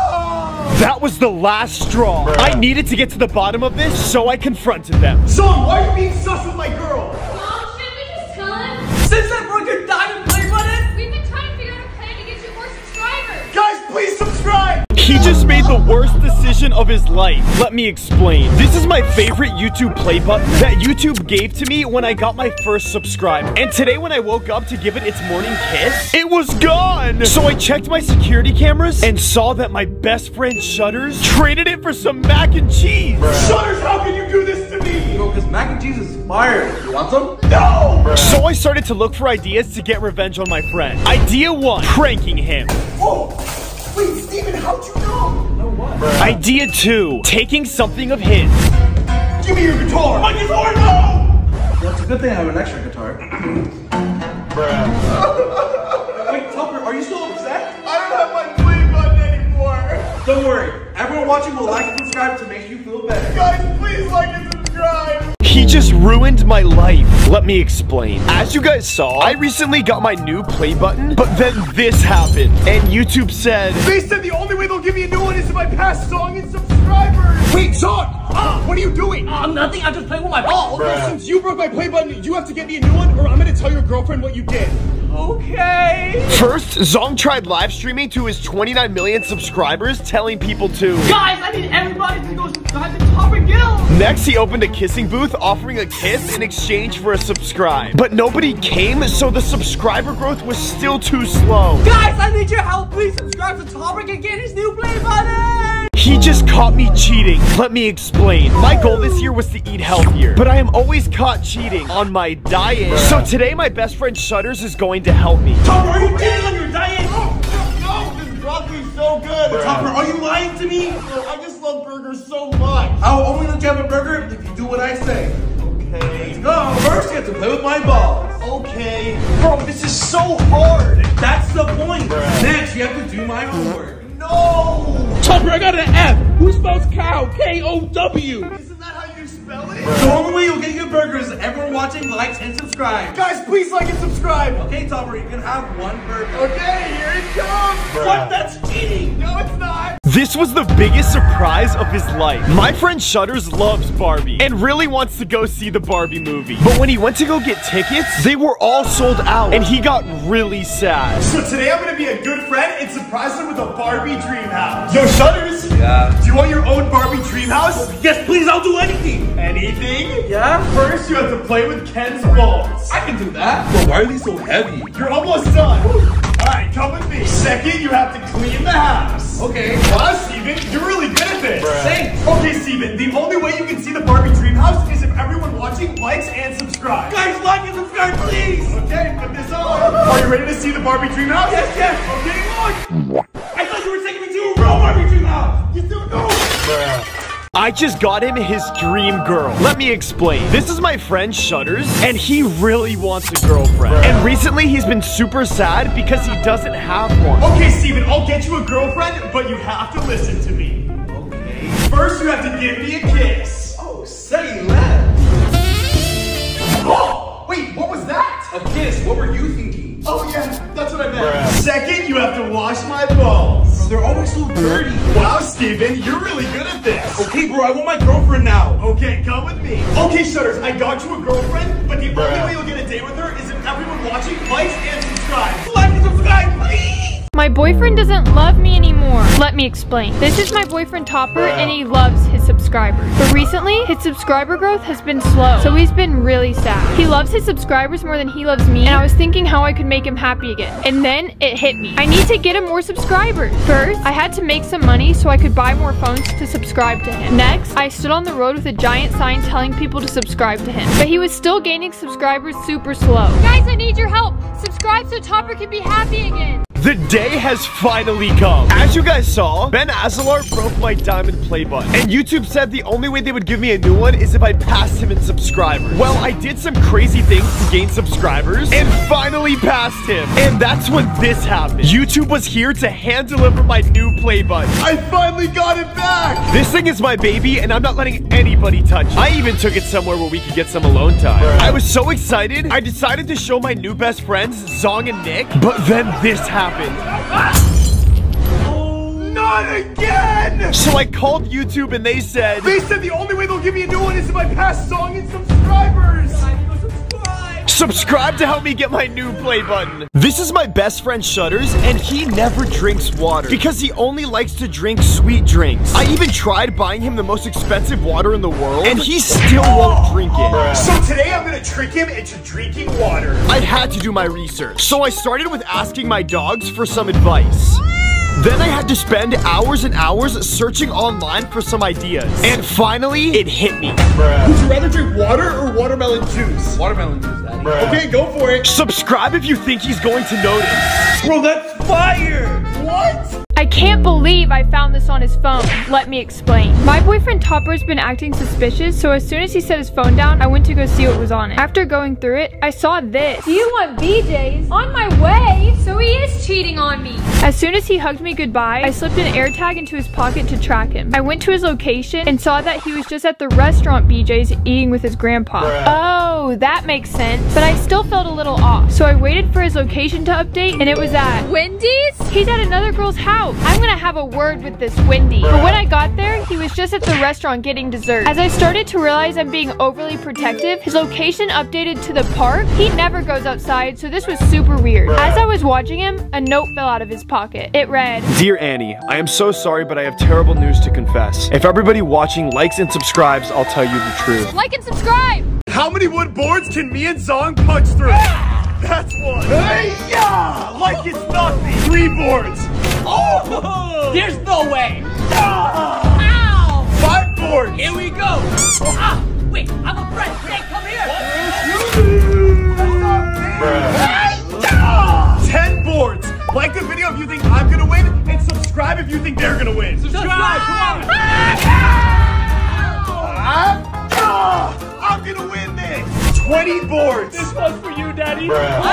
That was the last straw. I needed to get to the bottom of this, so I confronted them. Zong, why are you being sus with my girl? Mom, shouldn't we just tell him? Since that broke your diamond play button? We've been trying to figure out a plan to get you more subscribers. Guys, please subscribe! He just made the worst decision of his life. Let me explain. This is my favorite YouTube play button that YouTube gave to me when I got my first subscribe. And today when I woke up to give it its morning kiss, it was gone. So I checked my security cameras and saw that my best friend Shutters traded it for some mac and cheese. Shutters, how can you do this to me? Bro, because mac and cheese is fire. You want some? No! So I started to look for ideas to get revenge on my friend. Idea 1, pranking him. Oh! Wait, Steven, how'd you know? No what? Idea 2, taking something of his. Give me your guitar! My guitar, no! Well, it's a good thing I have an extra guitar. Wait, Topper, are you still upset? I don't have my play button anymore! Don't worry, everyone watching will like and subscribe to make you feel better. Guys, please like and subscribe! He just ruined my life. Let me explain. As you guys saw, I recently got my new play button, but then this happened. And YouTube said, they said the only way they'll give me a new one is if I pass Zong and subscribers. Wait, Zong! What are you doing? Nothing, I'm just playing with my ball. Well, since you broke my play button, you have to get me a new one, or I'm gonna tell your girlfriend what you did. Okay. First, Zong tried live streaming to his 29 million subscribers, telling people to, Guys, I need everybody to go subscribe to Topper Guild. Next, he opened a kissing booth, offering a kiss in exchange for a subscribe. But nobody came, so the subscriber growth was still too slow. Guys, I need your help. Please subscribe to Topper and get his new play button. He just caught me cheating. Let me explain. My goal this year was to eat healthier, but I am always caught cheating on my diet. So today, my best friend Shutters is going to help me. Topper, are you cheating on your diet? No, this broccoli's so good. Topper, are you lying to me? No, I just love burgers so much. I'll only let you have a burger if you do what I say. Okay. Let's go. First, you have to play with my balls. Okay. Bro, this is so hard. That's the point. Next, you have to do my homework. No! Topper, I got an F. Who spells cow? K-O-W. Isn't that how you spell it? The only way you'll get your burger is everyone watching likes and subscribe. Guys, please like and subscribe. Okay, Topper, you can have one burger. Okay, here it comes. What? That's cheating. No, it's not. This was the biggest surprise of his life. My friend Shutters loves Barbie and really wants to go see the Barbie movie. But when he went to go get tickets, they were all sold out and he got really sad. So today I'm gonna be a good friend and surprise him with a Barbie dream house. Yo, Shutters. Yeah. Do you want your own Barbie dream house? Yes, please, I'll do anything. Anything? Yeah? First, you have to play with Ken's balls. I can do that. But why are these so heavy? You're almost done. Alright, come with me. Second, you have to clean the house. Okay. Wow, Steven, you're really good at this. Thanks. Okay, Steven, the only way you can see the Barbie dream house is if everyone watching likes and subscribes. Guys, like and subscribe, please. Okay, put this on. Are you ready to see the Barbie dream house? Yes, yes. Okay, on. I thought you were taking me to a real Barbie dream house. You still know. I just got him his dream girl. Let me explain. This is my friend Shutters, and he really wants a girlfriend. And recently, he's been super sad because he doesn't have one. Okay, Steven, I'll get you a girlfriend, but you have to listen to me. Okay. First, you have to give me a kiss. Oh, say less. Oh, wait, what was that? A kiss. What were you thinking? Oh yeah, that's what I meant. Second, you have to wash my balls. They're always so dirty. Wow, Steven, you're really good at this. Okay, bro, I want my girlfriend now. Okay, come with me. Okay, Shutters, I got you a girlfriend, but the only way you'll get a date with her is if everyone watching likes and subscribes. Like and subscribe, please. My boyfriend doesn't love me anymore. Let me explain. This is my boyfriend Topper, and he loves his subscribers. But recently, his subscriber growth has been slow, so he's been really sad. He loves his subscribers more than he loves me, and I was thinking how I could make him happy again. And then it hit me. I need to get him more subscribers. First, I had to make some money so I could buy more phones to subscribe to him. Next, I stood on the road with a giant sign telling people to subscribe to him. But he was still gaining subscribers super slow. Guys, I need your help. Subscribe so Topper can be happy again. The day has finally come. As you guys saw, Ben Azalar broke my diamond play button. And YouTube said the only way they would give me a new one is if I passed him in subscribers. Well, I did some crazy things to gain subscribers and finally passed him. And that's when this happened. YouTube was here to hand deliver my new play button. I finally got it back. This thing is my baby and I'm not letting anybody touch it. I even took it somewhere where we could get some alone time. I was so excited, I decided to show my new best friends, Zong and Nick, but then this happened. Oh, not again! So I called YouTube and they said the only way they'll give me a new one is if I pass Zong and subscribers. subscribe to help me get my new play button. This is my best friend Shutters, and he never drinks water because he only likes to drink sweet drinks. I even tried buying him the most expensive water in the world, and he still won't drink it. So today I'm gonna trick him into drinking water. I had to do my research, so I started with asking my dogs for some advice. Then I had to spend hours and hours searching online for some ideas. And finally, it hit me. Would you rather drink water or watermelon juice? Watermelon juice, Daddy. Okay, go for it. Subscribe if you think he's going to notice. Bro, that's fire! What? I can't believe I found this on his phone. Let me explain. My boyfriend Topper's been acting suspicious, so as soon as he set his phone down, I went to go see what was on it. After going through it, I saw this. Do you want BJ's? On my way. So he is cheating on me. As soon as he hugged me goodbye, I slipped an AirTag into his pocket to track him. I went to his location and saw that he was just at the restaurant BJ's eating with his grandpa. Oh, that makes sense. But I still felt a little off. So I waited for his location to update, and it was at Wendy's? He's at another girl's house. I'm gonna have a word with this Wendy. But when I got there, he was just at the restaurant getting dessert. As I started to realize I'm being overly protective, his location updated to the park. He never goes outside, so this was super weird. As I was watching him, a note fell out of his pocket. It read, Dear Annie, I am so sorry, but I have terrible news to confess. If everybody watching likes and subscribes, I'll tell you the truth. Like and subscribe. How many wood boards can me and Zong punch through? That's one. Hey, yeah! Like it's nothing. 3 boards. Oh! There's no way. Ow! 5 boards. Here we go. Ah! Wait, I'm a friend. Hey, come here. That's not fair. 10 boards. Like the video if you think I'm gonna win, and subscribe if you think they're gonna win. Subscribe. Come on. I'm gonna win this. 20 boards. This one's for you, Daddy.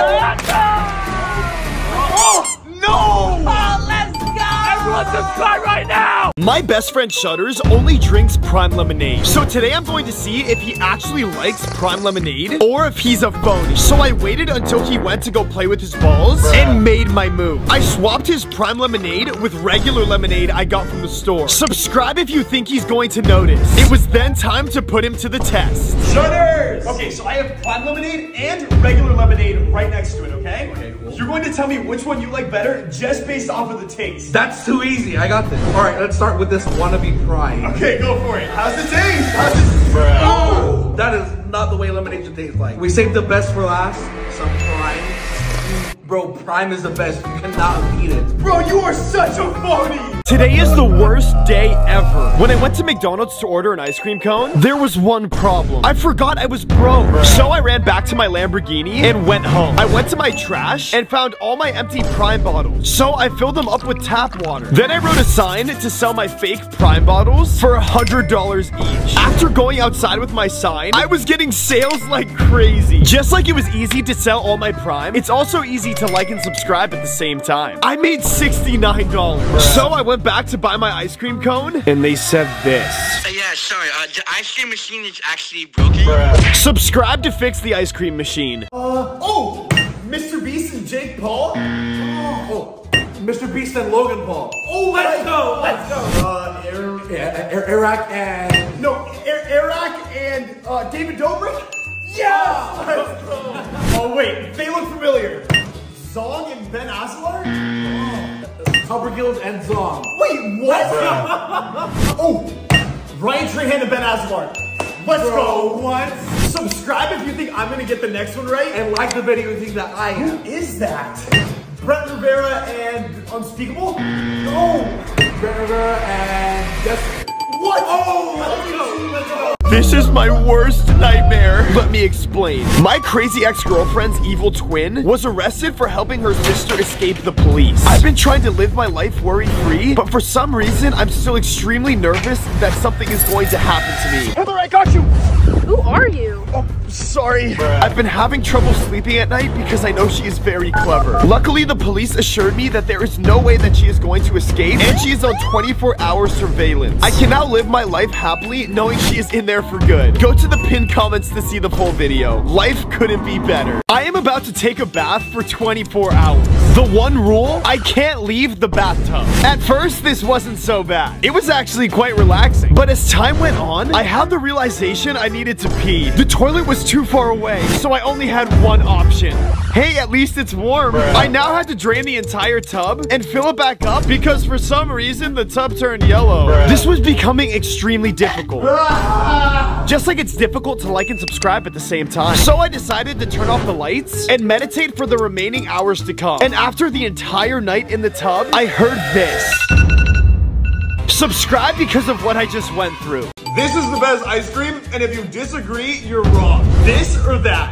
Oh, no! Oh, let's go! Everyone subscribe right now! My best friend Shutters only drinks Prime Lemonade. So today I'm going to see if he actually likes Prime Lemonade or if he's a phony. So I waited until he went to go play with his balls and made my move. I swapped his Prime Lemonade with regular lemonade I got from the store. Subscribe if you think he's going to notice. It was then time to put him to the test. Shutters! Okay, so I have Prime Lemonade and regular lemonade right next to it, okay? Okay, cool. You're going to tell me which one you like better just based off of the taste. That's too easy. I got this. All right, let's start with this wannabe Prime. Okay, go for it. How's the taste? How's it? Oh, that is not the way lemonade should taste like. We saved the best for last. Some Prime. Bro, Prime is the best. You cannot beat it. Bro, you are such a phony. Today is the worst day ever. When I went to McDonald's to order an ice cream cone, there was one problem. I forgot I was broke. So I ran back to my Lamborghini and went home. I went to my trash and found all my empty Prime bottles. So I filled them up with tap water. Then I wrote a sign to sell my fake Prime bottles for $100 each. After going outside with my sign, I was getting sales like crazy. Just like it was easy to sell all my Prime, it's also easy to like and subscribe at the same time. I made $69. So I went back to buy my ice cream cone, and they said this. Yeah, sorry, the ice cream machine is actually broken. Subscribe to fix the ice cream machine. Oh, Mr. Beast and Jake Paul? Oh, Mr. Beast and Logan Paul. Oh, let's go. Let's go. Eric and... No, Eric and David Dobrik? Yes! Let's go. Oh, wait. They look familiar. Zong and Ben Azelard? Copperfield and Zong. Wait, what? Oh, Ryan Trahan and Ben Azelard. Let's go. What? Subscribe if you think I'm gonna get the next one right. And like the video if you think that I am. Who is that? Brett Rivera and Unspeakable? No. Brett Rivera and Justin. What? Oh, let's go. This is my worst nightmare. Let me explain. My crazy ex-girlfriend's evil twin was arrested for helping her sister escape the police. I've been trying to live my life worry-free, but for some reason, I'm still extremely nervous that something is going to happen to me. Heather, I got you. Who are you? Oh, sorry. I've been having trouble sleeping at night because I know she is very clever. Luckily, the police assured me that there is no way that she is going to escape, and she is on 24-hour surveillance. I can now live my life happily knowing she is in there for good. Go to the pinned comments to see the full video. Life couldn't be better. I am about to take a bath for 24 hours. The one rule, I can't leave the bathtub. At first, this wasn't so bad. It was actually quite relaxing. But as time went on, I had the realization I needed to pee. The toilet was too far away, so I only had one option. Hey, at least it's warm. I now had to drain the entire tub and fill it back up because for some reason the tub turned yellow. This was becoming extremely difficult. Just like it's difficult to like and subscribe at the same time. So I decided to turn off the lights and meditate for the remaining hours to come. And after the entire night in the tub, I heard this. Subscribe because of what I just went through. This is the best ice cream, and if you disagree, you're wrong. This or that?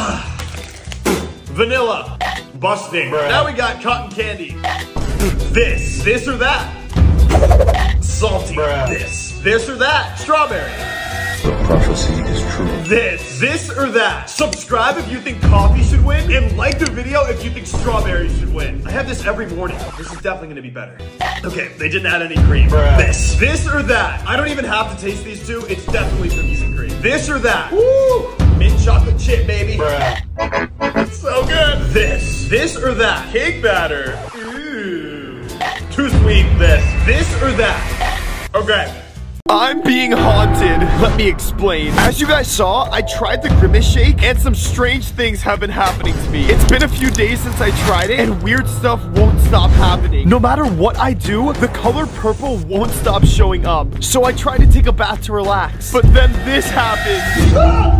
Vanilla. Busting. Now we got cotton candy. This or that? Salty. This or that? Strawberry. The prophecy is true. This or that? Subscribe if you think coffee should win, and like the video if you think strawberries should win. I have this every morning. This is definitely gonna be better. Okay, they didn't add any cream. This or that? I don't even have to taste these two. It's definitely cookies and cream. This or that? Woo! Mint chocolate chip, baby. So good. This or that? Cake batter. Ooh. Too sweet. This or that? Okay. I'm being haunted. Let me explain. As you guys saw, I tried the Grimace Shake and some strange things have been happening to me. It's been a few days since I tried it and weird stuff won't stop happening. No matter what I do, the color purple won't stop showing up. So I tried to take a bath to relax, but then this happened.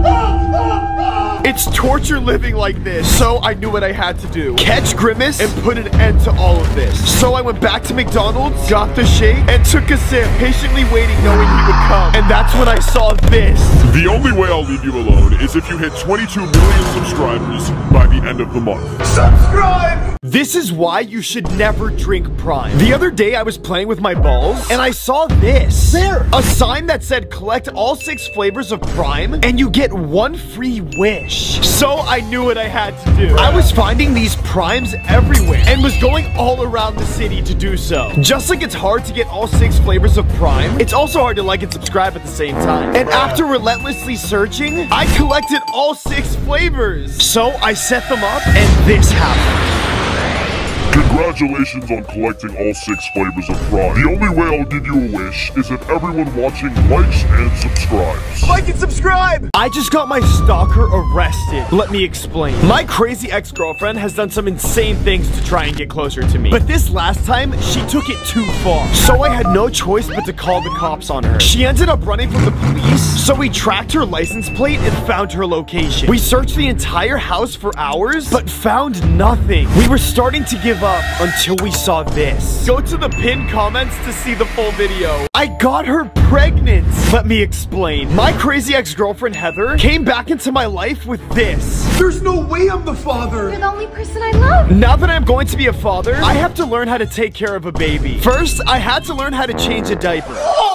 It's torture living like this. So I knew what I had to do. Catch Grimace and put an end to all of this. So I went back to McDonald's, got the shake, and took a sip, patiently waiting knowing he would come. And that's when I saw this. The only way I'll leave you alone is if you hit 22 million subscribers by the end of the month. Subscribe! This is why you should never drink Prime. The other day I was playing with my balls and I saw this. There! A sign that said collect all 6 flavors of Prime and you get 1 free wish. So I knew what I had to do. I was finding these Primes everywhere and was going all around the city to do so. Just like it's hard to get all 6 flavors of Prime, it's also hard to like and subscribe at the same time. And after relentlessly searching, I collected all 6 flavors. So I set them up and this happened. Congratulations on collecting all 6 flavors of Prime. The only way I'll give you a wish is if everyone watching likes and subscribes. Like and subscribe! I just got my stalker arrested. Let me explain. My crazy ex-girlfriend has done some insane things to try and get closer to me. But this last time, she took it too far. So I had no choice but to call the cops on her. She ended up running from the police, so we tracked her license plate and found her location. We searched the entire house for hours, but found nothing. We were starting to give up until we saw this. Go to the pinned comments to see the full video. I got her pregnant. Let me explain. My crazy ex-girlfriend Heather came back into my life with this. There's no way I'm the father. You're the only person I love. Now that I'm going to be a father, I have to learn how to take care of a baby. First, I had to learn how to change a diaper.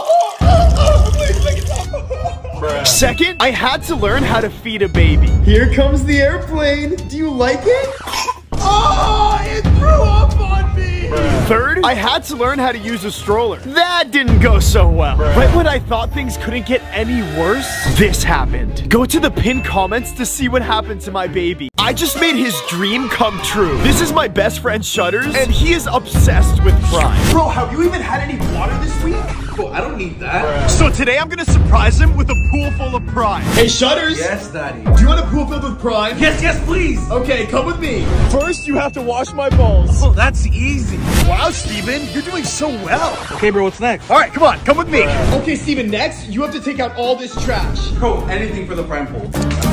Second, I had to learn how to feed a baby. Here comes the airplane. Do you like it? Oh, it threw up on me! Third, I had to learn how to use a stroller. That didn't go so well. Right when I thought things couldn't get any worse, this happened. Go to the pinned comments to see what happened to my baby. I just made his dream come true. This is my best friend Shutters, and he is obsessed with Prime. Bro, have you even had any water this week? Bro, I don't need that. So today I'm gonna surprise him with a pool full of Prime. Hey, Shutters. Yes, Daddy. Do you want a pool filled with Prime? Yes, please. Okay, come with me. First, you have to wash my balls. Oh, that's easy. Wow, Steven, you're doing so well. Okay, bro, what's next? All right, come with me. Okay, Steven, next, you have to take out all this trash. Bro, anything for the Prime pool.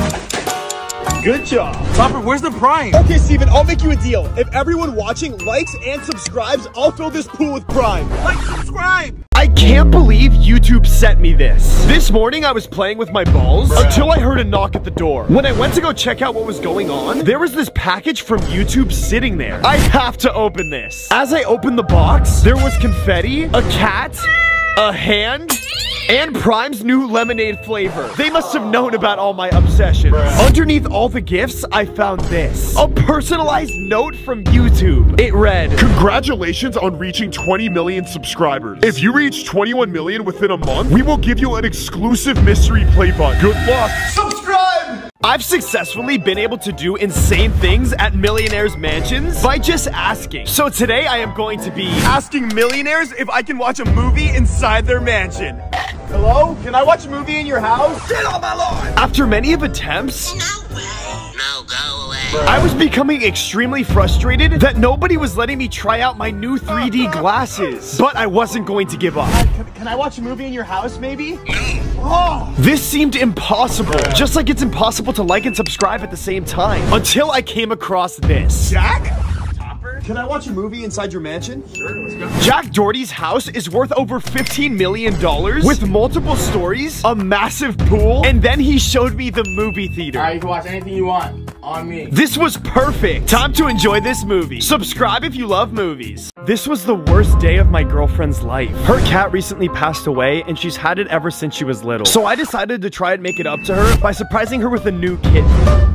Good job. Topper, where's the Prime? Okay, Steven, I'll make you a deal. If everyone watching likes and subscribes, I'll fill this pool with Prime. Like, subscribe. I can't believe YouTube sent me this. This morning I was playing with my balls until I heard a knock at the door. When I went to go check out what was going on, there was this package from YouTube sitting there. I have to open this. As I opened the box, there was confetti, a cat, a hand, and Prime's new lemonade flavor. They must have known about all my obsessions. Underneath all the gifts, I found this. A personalized note from YouTube. It read, "Congratulations on reaching 20 million subscribers. If you reach 21 million within a month, we will give you an exclusive mystery play button. Good luck." Subscribe! I've successfully been able to do insane things at millionaires' mansions by just asking. So today I am going to be asking millionaires if I can watch a movie inside their mansion. Hello? Can I watch a movie in your house? Get on my lawn! After many of attempts, No way. No, go away. I was becoming extremely frustrated that nobody was letting me try out my new 3D glasses. But I wasn't going to give up. Can I watch a movie in your house, maybe? Oh. This seemed impossible, just like it's impossible to like and subscribe at the same time, until I came across this. Jack? Can I watch a movie inside your mansion? Sure, let's go. Jack Doherty's house is worth over $15 million with multiple stories, a massive pool, and then he showed me the movie theater. Alright, you can watch anything you want. On me. This was perfect. Time to enjoy this movie. Subscribe if you love movies. This was the worst day of my girlfriend's life. Her cat recently passed away, and she's had it ever since she was little. So I decided to try and make it up to her by surprising her with a new kitten.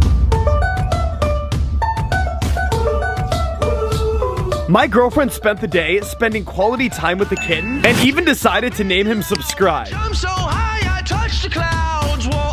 My girlfriend spent the day spending quality time with the kitten and even decided to name him Subscribe. I'm so high, I touch the clouds. Whoa,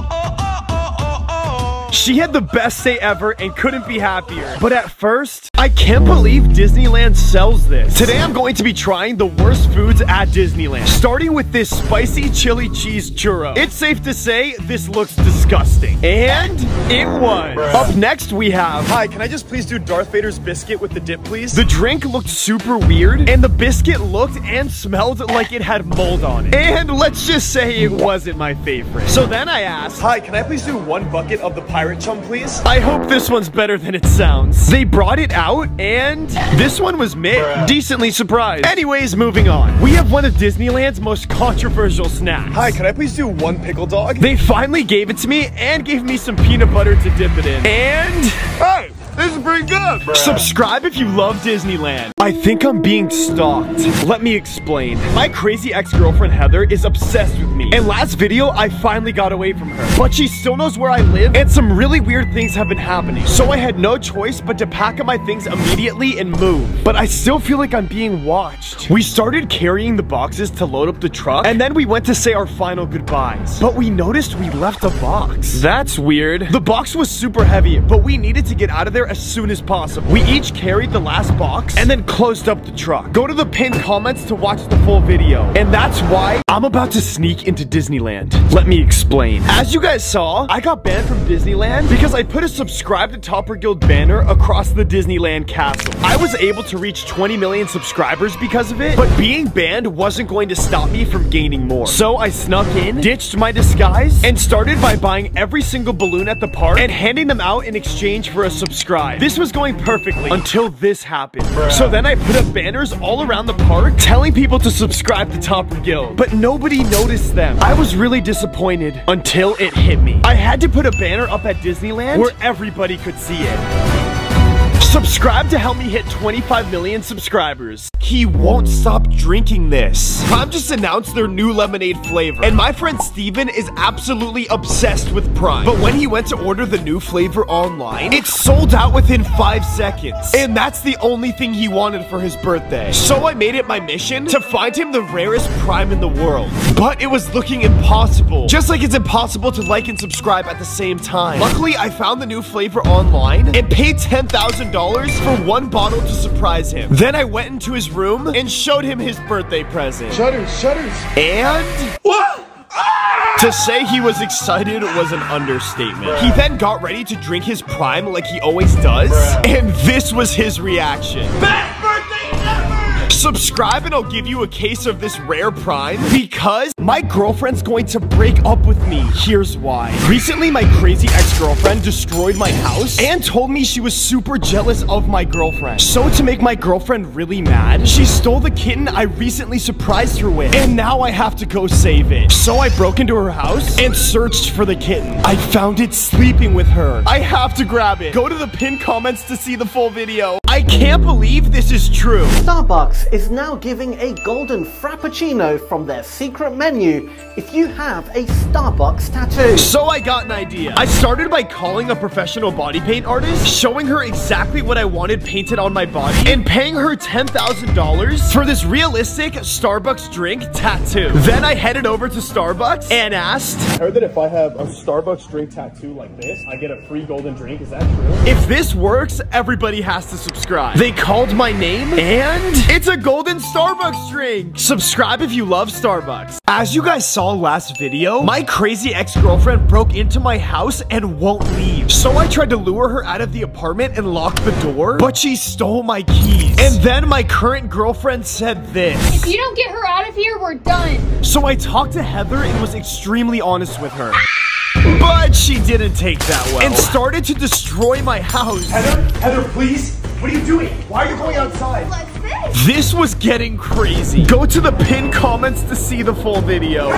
She had the best day ever and couldn't be happier. But at first, I can't believe Disneyland sells this. Today I'm going to be trying the worst foods at Disneyland, starting with this spicy chili cheese churro. It's safe to say this looks disgusting. And it was. Up next we have, Hi, can I just please do Darth Vader's biscuit with the dip, please? the drink looked super weird, and the biscuit looked and smelled like it had mold on it. And let's just say it wasn't my favorite. So then I asked, Hi, can I please do 1 bucket of the pirate chum, please? I hope this one's better than it sounds. They brought it out, and this one was mid. Decently surprised. Anyways, moving on. We have one of Disneyland's most controversial snacks. Hi, can I please do 1 pickle dog? They finally gave it to me and gave me some peanut butter to dip it in. And Hey, this is pretty good. subscribe if you love Disneyland. I think I'm being stalked. Let me explain. My crazy ex-girlfriend Heather is obsessed with me. And last video, I finally got away from her. But she still knows where I live, and some really weird things have been happening. So I had no choice but to pack up my things immediately and move. But I still feel like I'm being watched. We started carrying the boxes to load up the truck, and then we went to say our final goodbyes. But we noticed we left a box. That's weird. The box was super heavy, but we needed to get out of there as soon as possible. We each carried the last box and then closed up the truck. Go to the pinned comments to watch the full video. And that's why I'm about to sneak into Disneyland. Let me explain. As you guys saw, I got banned from Disneyland because I put a subscribe to Topper Guild banner across the Disneyland castle. I was able to reach 20 million subscribers because of it, but being banned wasn't going to stop me from gaining more. So I snuck in, ditched my disguise, and started by buying every single balloon at the park and handing them out in exchange for a subscribe. This was going perfectly until this happened. So then I put up banners all around the park telling people to subscribe to Topper Guild, but nobody noticed them. I was really disappointed until it hit me. I had to put a banner up at Disneyland where everybody could see it. Subscribe to help me hit 25 million subscribers. He won't stop drinking this. Prime just announced their new lemonade flavor, and my friend Steven is absolutely obsessed with Prime. But when he went to order the new flavor online, it sold out within 5 seconds. And that's the only thing he wanted for his birthday. So I made it my mission to find him the rarest Prime in the world. But it was looking impossible. Just like it's impossible to like and subscribe at the same time. Luckily, I found the new flavor online and paid $10,000 for one bottle to surprise him. Then I went into his room and showed him his birthday present. Shutters. And what? To say he was excited was an understatement. He then got ready to drink his Prime like he always does, and this was his reaction. Best birthday ever! Subscribe and I'll give you a case of this rare Prime because my girlfriend's going to break up with me. Here's why. Recently, my crazy ex-girlfriend destroyed my house and told me she was super jealous of my girlfriend. So to make my girlfriend really mad, she stole the kitten I recently surprised her with, and now I have to go save it. So I broke into her house and searched for the kitten. I found it sleeping with her. I have to grab it. Go to the pinned comments to see the full video. I can't believe this is true. Starbucks is now giving a golden frappuccino from their secret menu if you have a Starbucks tattoo. So I got an idea. I started by calling a professional body paint artist, showing her exactly what I wanted painted on my body, and paying her $10,000 for this realistic Starbucks drink tattoo. Then I headed over to Starbucks and asked, I heard that if I have a Starbucks drink tattoo like this, I get a free golden drink. Is that true? if this works, everybody has to subscribe. They called my name, and it's a golden Starbucks drink. Subscribe if you love Starbucks. As you guys saw last video, my crazy ex-girlfriend broke into my house and won't leave. So I tried to lure her out of the apartment and lock the door, but she stole my keys. And then my current girlfriend said this: If you don't get her out of here, we're done. So I talked to Heather and was extremely honest with her. But she didn't take that well and started to destroy my house. Heather, please. What are you doing? Why are you going outside? This was getting crazy. Go to the pinned comments to see the full video.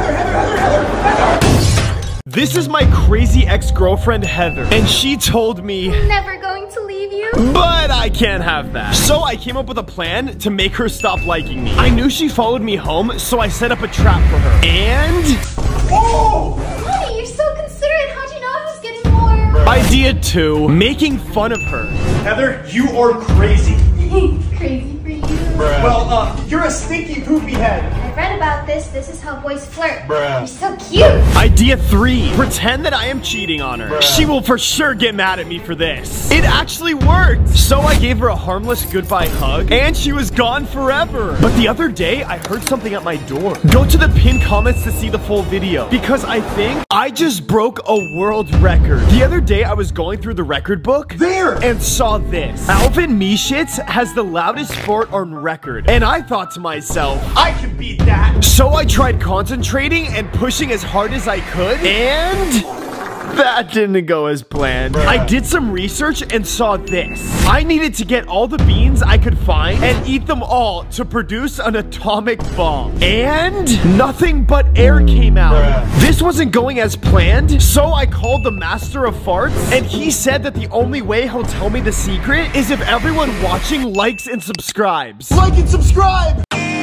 This is my crazy ex-girlfriend Heather, and she told me I'm never going to leave you. But I can't have that. So I came up with a plan to make her stop liking me. I knew she followed me home, so I set up a trap for her. And oh! Honey, you're so considerate. How'd you know I was getting more? Idea 2, making fun of her. Heather, you are crazy. Crazy for you. Well, you're a stinky poopy head. I read about this. This is how boys flirt. Bruh. You're so cute. Idea 3, pretend that I am cheating on her. She will for sure get mad at me for this. It actually worked. So I gave her a harmless goodbye hug, and she was gone forever. But the other day, I heard something at my door. Go to the pinned comments to see the full video, because I think I just broke a world record. The other day, I was going through the record book and saw this. Alvin Mishitz has the loudest fart on record, and I thought to myself, I can beat that. So I tried concentrating and pushing as hard as I could, and that didn't go as planned. I did some research and saw this. I needed to get all the beans I could find and eat them all to produce an atomic bomb. And nothing but air came out. This wasn't going as planned, so I called the master of farts, and he said that the only way he'll tell me the secret is if everyone watching likes and subscribes. Like and subscribe!